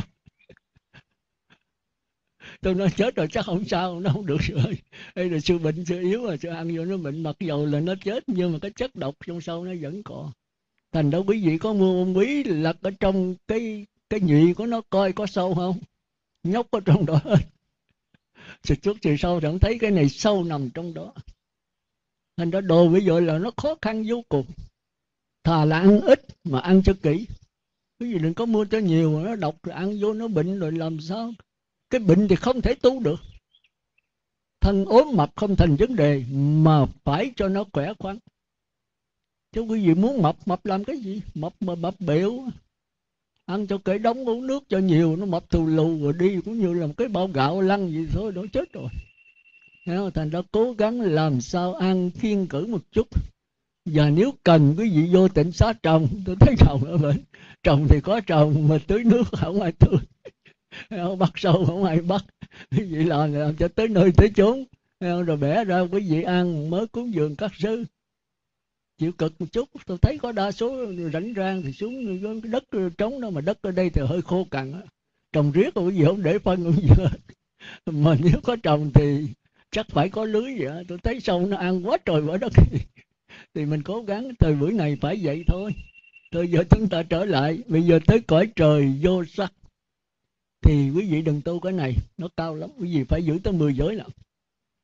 Tôi nói chết rồi chắc không sao, nó không được rồi. Đây là sự bệnh, sự yếu, rồi sự ăn vô nó bệnh, mặc dầu là nó chết nhưng mà cái chất độc trong sâu nó vẫn còn. Thành đó quý vị có mua bông bí lật ở trong cái cái nhụy của nó coi có sâu không, nhóc ở trong đó hết. Sự chút sự sâu thì không thấy cái này sâu nằm trong đó. Thành đó đồ bây giờ là nó khó khăn vô cùng. Thà là ăn ít mà ăn cho kỹ. Quý vị đừng có mua cho nhiều mà nó độc rồi ăn vô nó bệnh rồi làm sao. Cái bệnh thì không thể tu được. Thân ốm mập không thành vấn đề, mà phải cho nó khỏe khoắn. Chứ quý vị muốn mập, mập làm cái gì? Mập mà mập bẹo. Ăn cho kể đống, uống nước cho nhiều, nó mập thù lù rồi đi cũng như là một cái bao gạo lăn gì thôi, đó chết rồi. Thành ra cố gắng làm sao ăn kiêng cử một chút. Và nếu cần quý vị vô tỉnh xá trồng, tôi thấy trồng ở bên. Trồng thì có trồng mà tưới nước không ai tưới. Không bắt sâu không ai bắt. Quý vị làm, làm cho tới nơi tới chốn. Rồi bẻ ra quý vị ăn mới cúng dường các sư. Chịu cực một chút. Tôi thấy có đa số rảnh rang thì xuống cái đất trống đó, mà đất ở đây thì hơi khô cằn. Trồng riết rồi quý vị không để phân không gì hết. Mà nếu có trồng thì chắc phải có lưới vậy. Tôi thấy sâu nó ăn quá trời quá đất. Thì mình cố gắng thời buổi này phải vậy thôi. Thôi giờ chúng ta trở lại. Bây giờ tới cõi trời vô sắc. Thì quý vị đừng tu cái này, nó cao lắm. Quý vị phải giữ tới mười giới lận.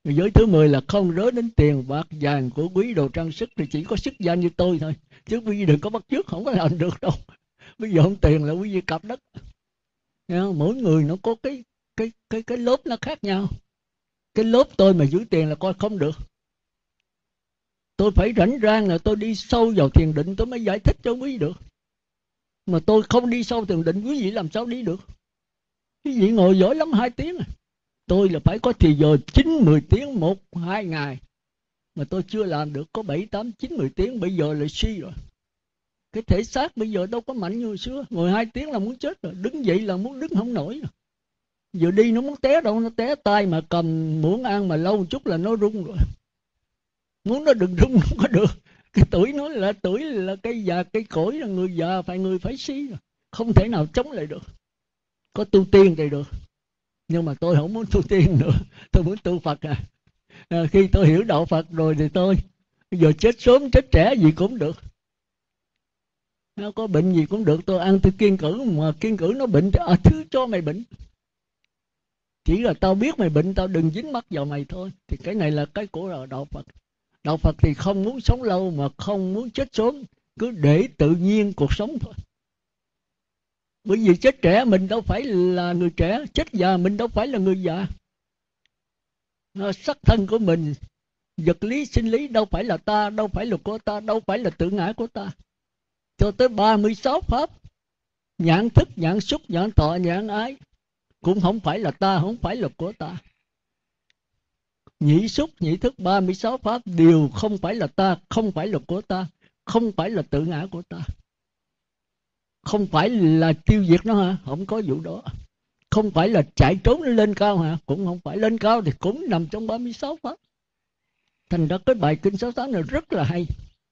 Giới thứ mười là không rớ đến tiền bạc vàng của quý đồ trang sức, thì chỉ có sức danh như tôi thôi, chứ quý vị đừng có bắt chước, không có làm được đâu. Bây giờ không tiền là quý vị cặp đất. Mỗi người nó có cái cái cái cái lớp nó khác nhau. Cái lớp tôi mà giữ tiền là coi không được. Tôi phải rảnh rang là tôi đi sâu vào thiền định tôi mới giải thích cho quý vị được. Mà tôi không đi sâu thiền định, quý vị làm sao đi được? Quý vị ngồi giỏi lắm hai tiếng. Tôi là phải có thì giờ chín mười tiếng một hai ngày. Mà tôi chưa làm được có bảy tám chín mười tiếng, bây giờ lại suy rồi. Cái thể xác bây giờ đâu có mạnh như hồi xưa. Ngồi hai tiếng là muốn chết rồi, đứng dậy là muốn đứng không nổi rồi. Giờ đi nó muốn té đâu, nó té tay mà cầm muỗng ăn mà lâu một chút là nó rung rồi. Muốn nó đừng rung không có được. Cái tuổi nói là tuổi là cây già cây cỗi, là người già phải người phải suy rồi. Không thể nào chống lại được. Có tu tiên thì được. Nhưng mà tôi không muốn tu tiên nữa. Tôi muốn tu Phật à. à khi tôi hiểu đạo Phật rồi thì tôi giờ chết sớm chết trẻ gì cũng được. Nó có bệnh gì cũng được, tôi ăn tôi kiêng cử. Mà kiêng cử nó bệnh thì à, thứ cho mày bệnh. Chỉ là tao biết mày bệnh, tao đừng dính mắc vào mày thôi. Thì cái này là cái của đạo Phật. Đạo Phật thì không muốn sống lâu mà không muốn chết sớm, cứ để tự nhiên cuộc sống thôi. Bởi vì chết trẻ mình đâu phải là người trẻ, chết già mình đâu phải là người già. Sắc thân của mình, vật lý sinh lý đâu phải là ta, đâu phải là của ta, đâu phải là tự ngã của ta. Cho tới ba mươi sáu pháp, nhãn thức, nhãn xúc, nhãn thọ, nhãn ái, cũng không phải là ta, không phải là của ta. Nhĩ xúc, nhĩ thức, ba mươi sáu pháp đều không phải là ta, không phải là của ta, không phải là tự ngã của ta. Không phải là tiêu diệt nó hả? Không có vụ đó. Không phải là chạy trốn nó lên cao hả? Cũng không phải. Lên cao thì cũng nằm trong ba mươi sáu pháp. Thành ra cái bài Kinh Sáu Tháng này rất là hay.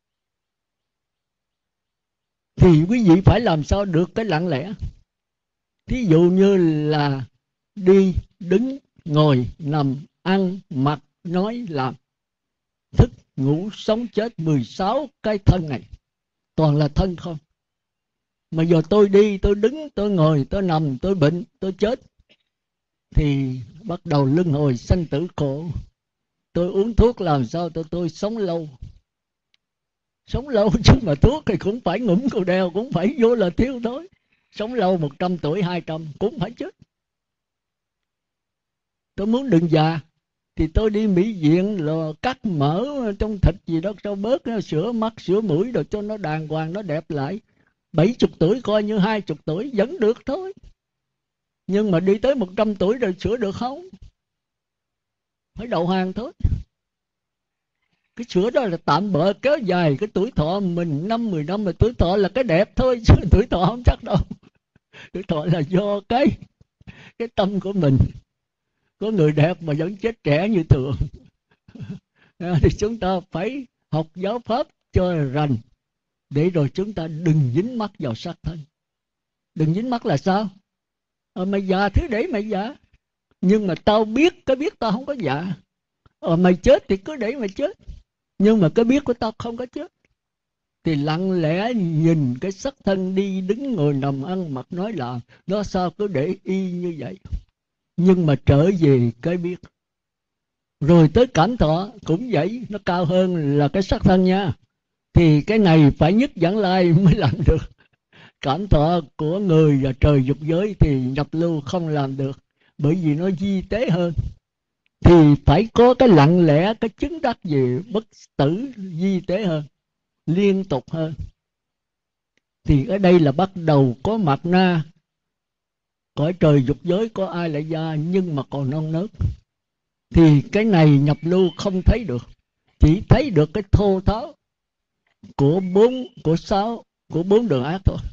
Thì quý vị phải làm sao được cái lặng lẽ. Thí dụ như là đi, đứng, ngồi, nằm, ăn, mặc, nói, làm, thức, ngủ, sống, chết, mười sáu cái thân này toàn là thân không. Mà giờ tôi đi, tôi đứng, tôi ngồi, tôi nằm, tôi bệnh, tôi chết, thì bắt đầu luân hồi sanh tử khổ. Tôi uống thuốc làm sao tôi tôi sống lâu. Sống lâu chứ mà thuốc thì cũng phải ngủm cầu đeo, cũng phải vô là thiếu thôi. Sống lâu một trăm tuổi, hai trăm cũng phải chết. Tôi muốn đừng già thì tôi đi mỹ viện là cắt mỡ trong thịt gì đó cho bớt, sửa mắt, sửa mũi rồi cho nó đàng hoàng, nó đẹp lại. Bảy chục tuổi coi như hai chục tuổi vẫn được thôi. Nhưng mà đi tới một trăm tuổi rồi sửa được không? Phải đầu hàng thôi. Cái sửa đó là tạm bợ kéo dài cái tuổi thọ mình năm mười năm, mà tuổi thọ là cái đẹp thôi chứ tuổi thọ không chắc đâu. Tuổi thọ là do cái cái tâm của mình. Có người đẹp mà vẫn chết trẻ như thường. Thì chúng ta phải học giáo pháp cho rành, để rồi chúng ta đừng dính mắc vào xác thân. Đừng dính mắc là sao? Ờ, mày già thứ để mày già. Nhưng mà tao biết, cái biết tao không có già. Ờ, mày chết thì cứ để mày chết. Nhưng mà cái biết của tao không có chết. Thì lặng lẽ nhìn cái sắc thân đi, đứng, ngồi, nằm, ăn, mặc, nói, làm, nó sao cứ để y như vậy. Nhưng mà trở về cái biết. Rồi tới cảm thọ cũng vậy, nó cao hơn là cái sắc thân nha. Thì cái này phải nhất Vãng Lai mới làm được. Cảm thọ của người và trời dục giới thì nhập lưu không làm được, bởi vì nó di tế hơn. Thì phải có cái lặng lẽ, cái chứng đắc về bất tử di tế hơn, liên tục hơn. Thì ở đây là bắt đầu có mạt na. Cõi trời dục giới có ai lại gia nhưng mà còn non nớt. Thì cái này nhập lưu không thấy được, chỉ thấy được cái thô tháo của bốn, của sáu, của bốn đường ác thôi.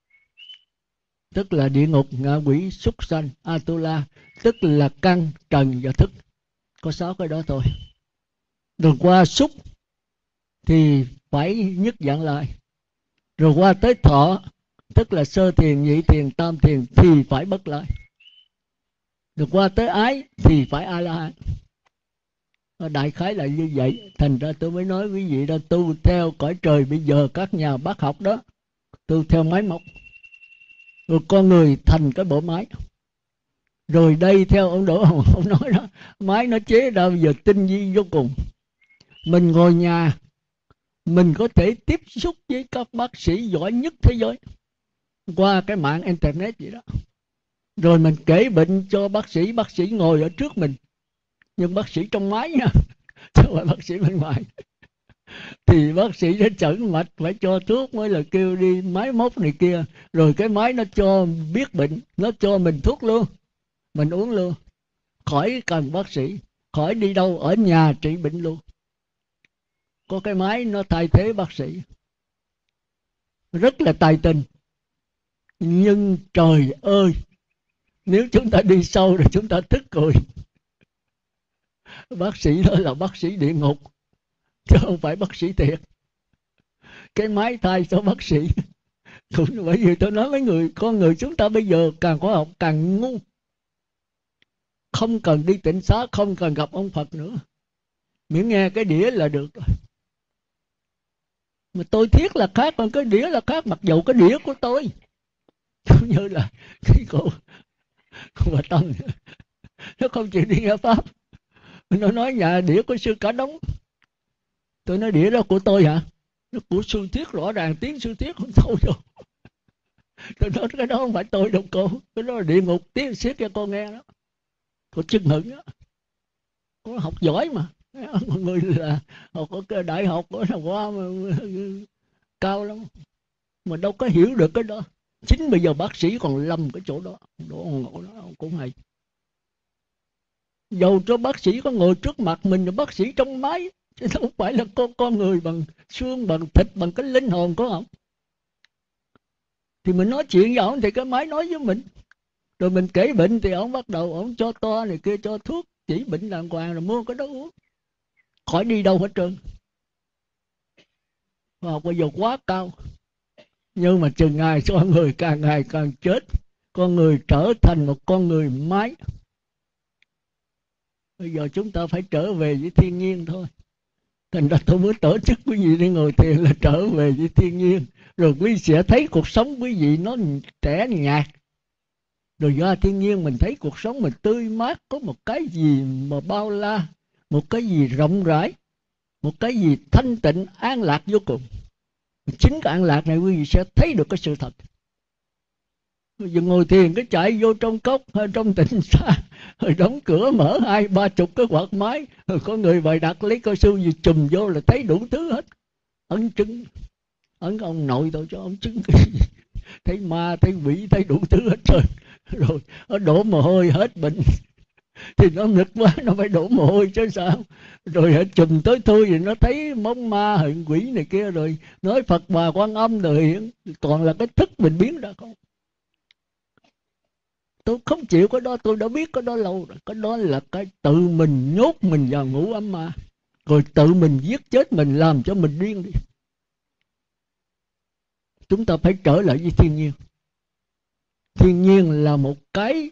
Tức là địa ngục, ngạ quỷ, súc sanh, Atula. Tức là căn, trần và thức. Có sáu cái đó thôi. Rồi qua xúc thì phải nhất Vãng Lai. Rồi qua tới thọ, tức là sơ thiền, nhị thiền, tam thiền thì phải bất lai. Rồi qua tới ái thì phải A-la-hán. Đại khái là như vậy. Thành ra tôi mới nói quý vị đó, tu theo cõi trời bây giờ các nhà bác học đó, tu theo máy móc. Rồi con người thành cái bộ máy. Rồi đây theo ông Đỗ Hồng, ông nói đó, máy nó chế ra bây giờ tinh vi vô cùng. Mình ngồi nhà, mình có thể tiếp xúc với các bác sĩ giỏi nhất thế giới qua cái mạng internet vậy đó. Rồi mình kể bệnh cho bác sĩ, bác sĩ ngồi ở trước mình, nhưng bác sĩ trong máy nha, chứ không phải bác sĩ bên ngoài. Thì bác sĩ đã chẩn mạch, phải cho thuốc mới là kêu đi máy móc này kia. Rồi cái máy nó cho biết bệnh, nó cho mình thuốc luôn, mình uống luôn, khỏi cần bác sĩ, khỏi đi đâu, ở nhà trị bệnh luôn. Có cái máy nó thay thế bác sĩ, rất là tài tình. Nhưng trời ơi, nếu chúng ta đi sâu rồi chúng ta tức cười. Bác sĩ đó là bác sĩ địa ngục, chứ không phải bác sĩ thiệt. Cái máy thay cho bác sĩ. Cũng bởi vì tôi nói với người, con người chúng ta bây giờ càng khoa học càng ngu. Không cần đi tịnh xá, không cần gặp ông Phật nữa, miễn nghe cái đĩa là được rồi. Mà tôi thiết là khác, còn cái đĩa là khác. Mặc dù cái đĩa của tôi cũng như là cái cô cô bà Tâm, nó không chịu đi nghe pháp, nó nói nhà đĩa của sư Cả Đống. Tôi nói đĩa đó của tôi hả? Nó của sư Thiết, rõ ràng tiếng sư Thiết không thôi đâu. Tôi nói cái đó không phải tôi đâu cô, cái đó là địa ngục tiếng siết cho con nghe đó. Cô chưng hửng đó. Cô học giỏi mà, mọi người là học ở đại học của là qua mà, cao lắm mà đâu có hiểu được cái đó. Chính bây giờ bác sĩ còn lầm cái chỗ đó, đó ngộ đó cũng hay. Dầu cho bác sĩ có ngồi trước mặt mình là bác sĩ trong máy, chứ không phải là con con người bằng xương, bằng thịt, bằng cái linh hồn của ông. Thì mình nói chuyện với ông thì cái máy nói với mình. Rồi mình kể bệnh thì ông bắt đầu ông cho to này kia, cho thuốc chỉ bệnh đàng hoàng, rồi mua cái đó uống, khỏi đi đâu hết trơn. Khoa học bây giờ quá cao. Nhưng mà chừng ngày con người càng ngày càng chết, con người trở thành một con người máy. Bây giờ chúng ta phải trở về với thiên nhiên thôi. Thành ra tôi muốn tổ chức quý vị đi ngồi thiền là trở về với thiên nhiên. Rồi quý vị sẽ thấy cuộc sống quý vị nó trẻ nhạt. Rồi do thiên nhiên mình thấy cuộc sống mình tươi mát, có một cái gì mà bao la, một cái gì rộng rãi, một cái gì thanh tịnh, an lạc vô cùng. Chính cái an lạc này quý vị sẽ thấy được cái sự thật. Bây giờ ngồi thiền cái chạy vô trong cốc hay trong tịnh xa, rồi đóng cửa mở hai ba chục cái quạt máy, rồi có người bày đặt lấy cao su gì chùm vô là thấy đủ thứ hết. Ấn chứng, ấn ông nội tôi cho ông chứng cái gì, thấy ma, thấy quỷ, thấy đủ thứ hết trơn. Rồi nó đổ mồ hôi hết bệnh. Thì nó nghịch quá, nó phải đổ mồ hôi chứ sao. Rồi hết chùm tới thôi thì nó thấy bóng ma hiện quỷ này kia, rồi nói Phật Bà Quan Âm rồi hiện, toàn là cái thức mình biến ra không. Tôi không chịu cái đó, tôi đã biết cái đó lâu rồi. Cái đó là cái tự mình nhốt mình vào ngũ ấm ma, rồi tự mình giết chết mình, làm cho mình điên đi. Chúng ta phải trở lại với thiên nhiên. Thiên nhiên là một cái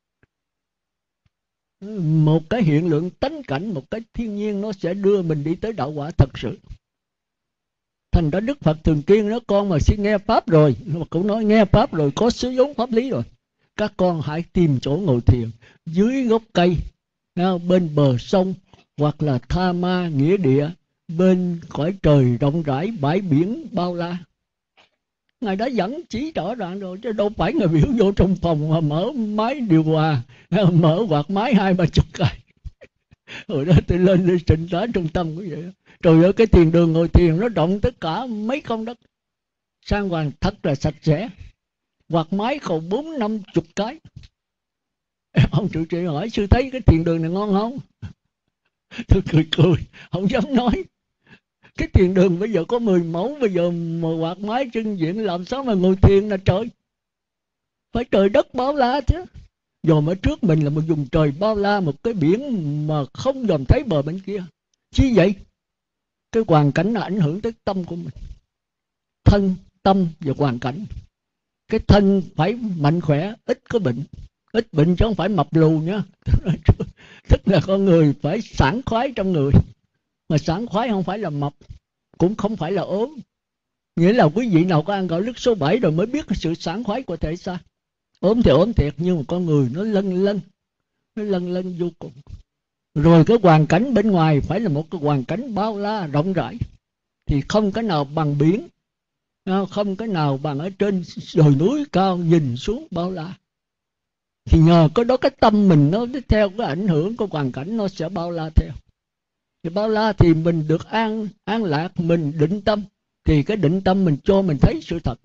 một cái hiện lượng tánh cảnh, một cái thiên nhiên nó sẽ đưa mình đi tới đạo quả thật sự. Thành ra Đức Phật thường kiên nói con mà xin nghe pháp rồi, mà cũng nói nghe pháp rồi có số vốn pháp lý rồi, các con hãy tìm chỗ ngồi thiền dưới gốc cây, bên bờ sông, hoặc là tha ma nghĩa địa, bên cõi trời rộng rãi, bãi biển bao la. Ngài đã dẫn chỉ rõ ràng rồi, chứ đâu phải Ngài biểu vô trong phòng mà mở máy điều hòa, mở quạt máy hai ba chục cái. Hồi đó tôi lên đi trình tá trung tâm cũng vậy. Rồi ở cái thiền đường ngồi thiền nó rộng tất cả mấy con đất, sang hoàng thật là sạch sẽ. Quạt máy còn bốn năm chục cái. Ông trụ trì hỏi sư thấy cái thiền đường này ngon không? Tôi cười cười, không dám nói. Cái thiền đường bây giờ có mười mẫu, bây giờ mà quạt máy trưng diện làm sao mà ngồi thiền là trời. Phải trời đất bao la chứ. Dòm ở trước mình là một vùng trời bao la, một cái biển mà không dòm thấy bờ bên kia. Chi vậy? Cái hoàn cảnh nó ảnh hưởng tới tâm của mình. Thân, tâm và hoàn cảnh. Cái thân phải mạnh khỏe, ít có bệnh. Ít bệnh chứ không phải mập lù nha. Tức là con người phải sảng khoái trong người. Mà sảng khoái không phải là mập, cũng không phải là ốm. Nghĩa là quý vị nào có ăn gạo lứt số bảy rồi mới biết cái sự sảng khoái của thể xác. ốm thì ốm thiệt, nhưng mà con người nó lân lân, nó lân lân vô cùng. Rồi cái hoàn cảnh bên ngoài phải là một cái hoàn cảnh bao la rộng rãi, thì không cái nào bằng biển, không cái nào bằng ở trên đồi núi cao nhìn xuống bao la. Thì nhờ có đó cái tâm mình nó theo cái ảnh hưởng của hoàn cảnh nó sẽ bao la theo. Thì bao la thì mình được an an lạc, mình định tâm, thì cái định tâm mình cho mình thấy sự thật.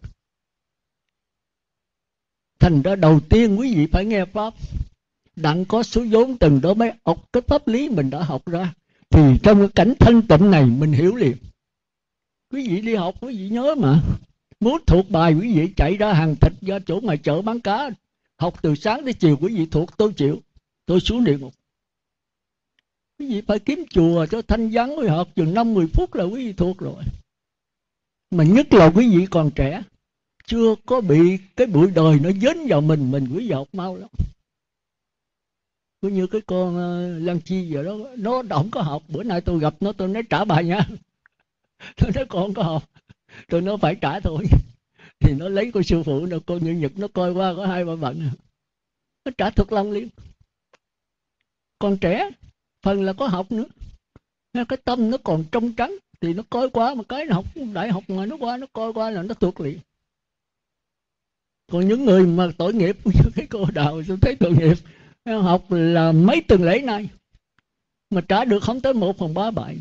Thành ra đầu tiên quý vị phải nghe pháp, đặng có số vốn từng đó mới học cái pháp lý mình đã học ra. Thì trong cái cảnh thanh tịnh này mình hiểu liền. Quý vị đi học quý vị nhớ mà, muốn thuộc bài quý vị chạy ra hàng thịt ra chỗ ngoài chợ bán cá, học từ sáng tới chiều quý vị thuộc, tôi chịu, tôi xuống địa ngục. Quý vị phải kiếm chùa cho thanh vắng, quý học chừng năm mười phút là quý vị thuộc rồi. Mà nhất là quý vị còn trẻ, chưa có bị cái bụi đời nó dính vào mình, mình quý vị học mau lắm. Cứ như cái con uh, Lan Chi vậy đó, nó không có học. Bữa nay tôi gặp nó, tôi nói trả bài nha. Tôi nói con không có học, tôi nói phải trả thôi. Thì nó lấy cô sư phụ, nó cô Như Nhật, nó coi qua có hai ba bận, nó trả thật lòng liền. Còn trẻ, phần là có học nữa, cái tâm nó còn trong trắng, thì nó coi qua, mà cái nó học đại học ngoài nó qua, nó coi qua là nó thuộc liền. Còn những người mà tội nghiệp như cái cô Đào, tôi thấy tội nghiệp, học là mấy tuần lễ nay mà trả được không tới một phần ba bài,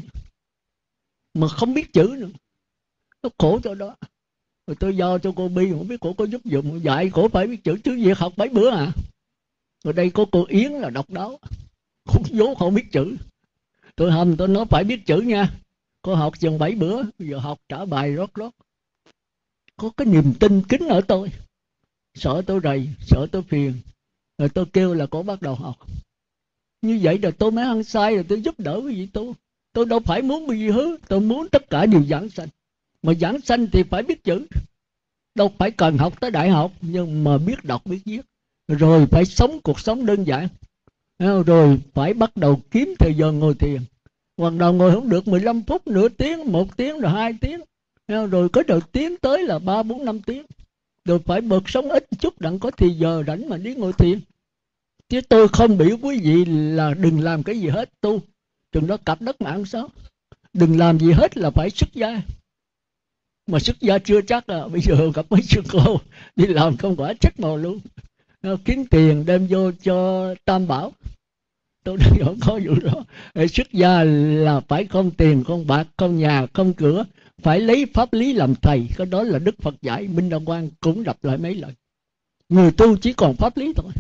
mà không biết chữ nữa, nó khổ cho đó. Rồi tôi giao cho cô Bi, không biết cô có giúp dụng dạy cổ phải biết chữ, chứ việc học mấy bữa à. Rồi đây có cô Yến là độc đáo, cũng vốn không biết chữ, tôi hầm tôi nói phải biết chữ nha. Cô học chừng bảy bữa, giờ học trả bài rót rót. Có cái niềm tin kính ở tôi, sợ tôi rầy, sợ tôi phiền, rồi tôi kêu là cô bắt đầu học. Như vậy rồi tôi mới ăn sai, rồi tôi giúp đỡ cái gì tôi. Tôi đâu phải muốn cái gì hứ, tôi muốn tất cả đều giảng sanh. Mà giảng sanh thì phải biết chữ, đâu phải cần học tới đại học, nhưng mà biết đọc biết viết. Rồi phải sống cuộc sống đơn giản, rồi phải bắt đầu kiếm thời giờ ngồi thiền. Hoặc đầu ngồi không được mười lăm phút, nửa tiếng, một tiếng, rồi hai tiếng, rồi có đầu tiến tới là ba, bốn, năm tiếng. Rồi phải bật sống ít chút đặng có thì giờ rảnh mà đi ngồi thiền. Chứ tôi không biểu quý vị là đừng làm cái gì hết tu, chừng đó cặp đất mạng sao. Đừng làm gì hết là phải xuất gia. Mà xuất gia chưa chắc à, bây giờ gặp mấy sư cô đi làm không quả chết màu luôn. Nó kiếm tiền đem vô cho Tam Bảo. Tôi đang không có vụ đó. Xuất gia là phải không tiền, không bạc, không nhà, không cửa, phải lấy pháp lý làm thầy. Cái đó là Đức Phật dạy, Minh Đăng Quang cũng đọc lại mấy lần. Người tu chỉ còn pháp lý thôi.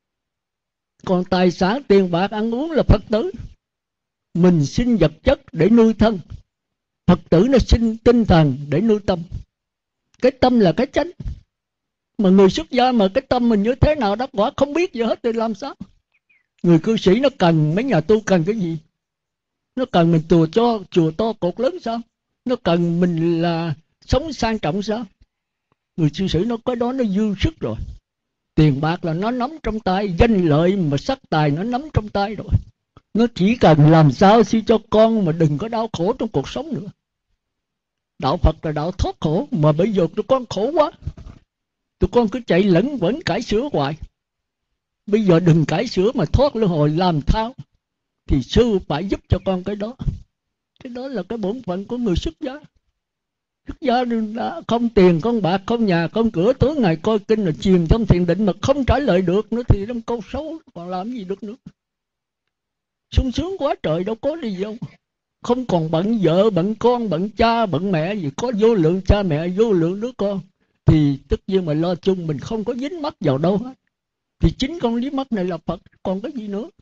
Còn tài sản, tiền bạc, ăn uống là Phật tử. Mình xin vật chất để nuôi thân, Phật tử nó xin tinh thần để nuôi tâm. Cái tâm là cái chánh. Mà người xuất gia mà cái tâm mình như thế nào đắc quả không biết gì hết thì làm sao. Người cư sĩ nó cần, mấy nhà tu cần cái gì? Nó cần mình chùa cho chùa to cột lớn sao? Nó cần mình là sống sang trọng sao? Người cư sĩ nó có đó nó dư sức rồi. Tiền bạc là nó nắm trong tay, danh lợi mà sắc tài nó nắm trong tay rồi. Nó chỉ cần làm sao xin cho con mà đừng có đau khổ trong cuộc sống nữa. Đạo Phật là đạo thoát khổ, mà bây giờ tụi con khổ quá. Tụi con cứ chạy lẫn vẫn cải sửa hoài. Bây giờ đừng cải sửa mà thoát luân hồi làm thao, thì sư phải giúp cho con cái đó. Cái đó là cái bổn phận của người xuất gia. Xuất gia đã không tiền, không bạc, không nhà, không cửa, tối ngày coi kinh là chìm trong thiền định mà không trả lời được nữa thì trong câu xấu còn làm gì được nữa. Sung sướng quá trời, đâu có gì đâu. Không còn bận vợ, bận con, bận cha, bận mẹ gì, có vô lượng cha mẹ, vô lượng đứa con, thì tất nhiên mà lo chung, mình không có dính mắc vào đâu hết. Thì chính con lý mắt này là Phật, còn cái gì nữa.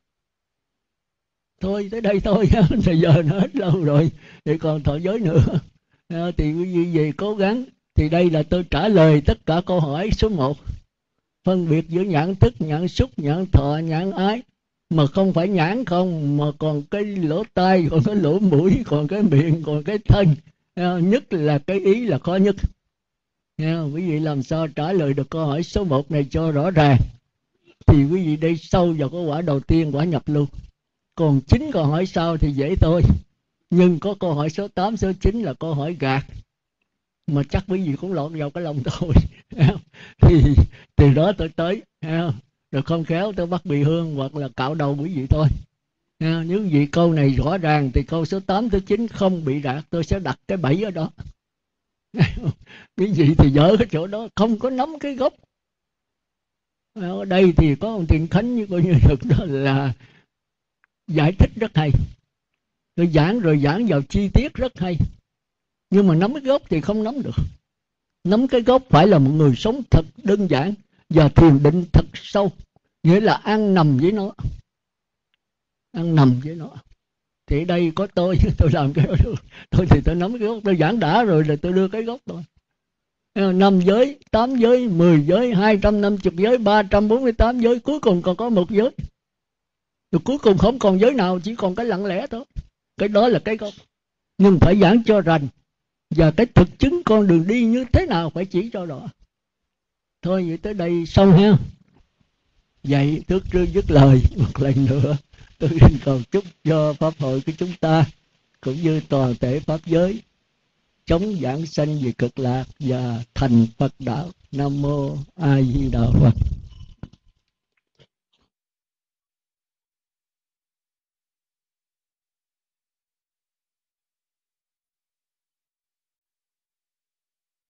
Thôi tới đây thôi, thời giờ nó hết lâu rồi, thì còn thọ giới nữa. Thì quý vị về cố gắng. Thì đây là tôi trả lời tất cả câu hỏi số một. Phân biệt giữa nhãn thức, nhãn xúc, nhãn thọ, nhãn ái. Mà không phải nhãn không, mà còn cái lỗ tai, còn cái lỗ mũi, còn cái miệng, còn cái thân. Nhất là cái ý là khó nhất. Quý vị làm sao trả lời được câu hỏi số một này cho rõ ràng, thì quý vị đi sâu vào cái quả đầu tiên, quả nhập luôn. Còn chín câu hỏi sau thì dễ thôi. Nhưng có câu hỏi số tám, số chín là câu hỏi gạt, mà chắc quý vị cũng lọt vào cái lòng thôi. Thì từ đó tôi tới, rồi không khéo tôi bắt bị hương hoặc là cạo đầu quý vị thôi. Nếu vị câu này rõ ràng thì câu số tám tới chín không bị đạt, tôi sẽ đặt cái bẫy ở đó. Quý vị thì dở cái chỗ đó, không có nắm cái gốc. Ở đây thì có ông Thiện Khánh như coi như được đó là giải thích rất hay. Tôi giảng rồi giảng vào chi tiết rất hay. Nhưng mà nắm cái gốc thì không nắm được. Nắm cái gốc phải là một người sống thật đơn giản và thiền định thật sâu, nghĩa là ăn nằm với nó, ăn nằm với nó. Thì đây có tôi, tôi làm cái đó được. Tôi thì tôi nắm cái gốc, tôi giảng đã rồi là tôi đưa cái gốc thôi. Năm giới, tám giới, mười giới, hai trăm năm mươi giới, ba trăm bốn mươi tám giới, cuối cùng còn có một giới. Rồi cuối cùng không còn giới nào, chỉ còn cái lặng lẽ thôi. Cái đó là cái gốc. Nhưng phải giảng cho rành, và cái thực chứng con đường đi như thế nào phải chỉ cho rõ. Thôi vậy tới đây xong ha. Vậy trước trước dứt lời một lần nữa, tôi xin cầu chúc cho Pháp hội của chúng ta cũng như toàn thể Pháp giới chống giảng sanh về cực lạc và thành Phật đạo. Nam mô A Di Đà Phật.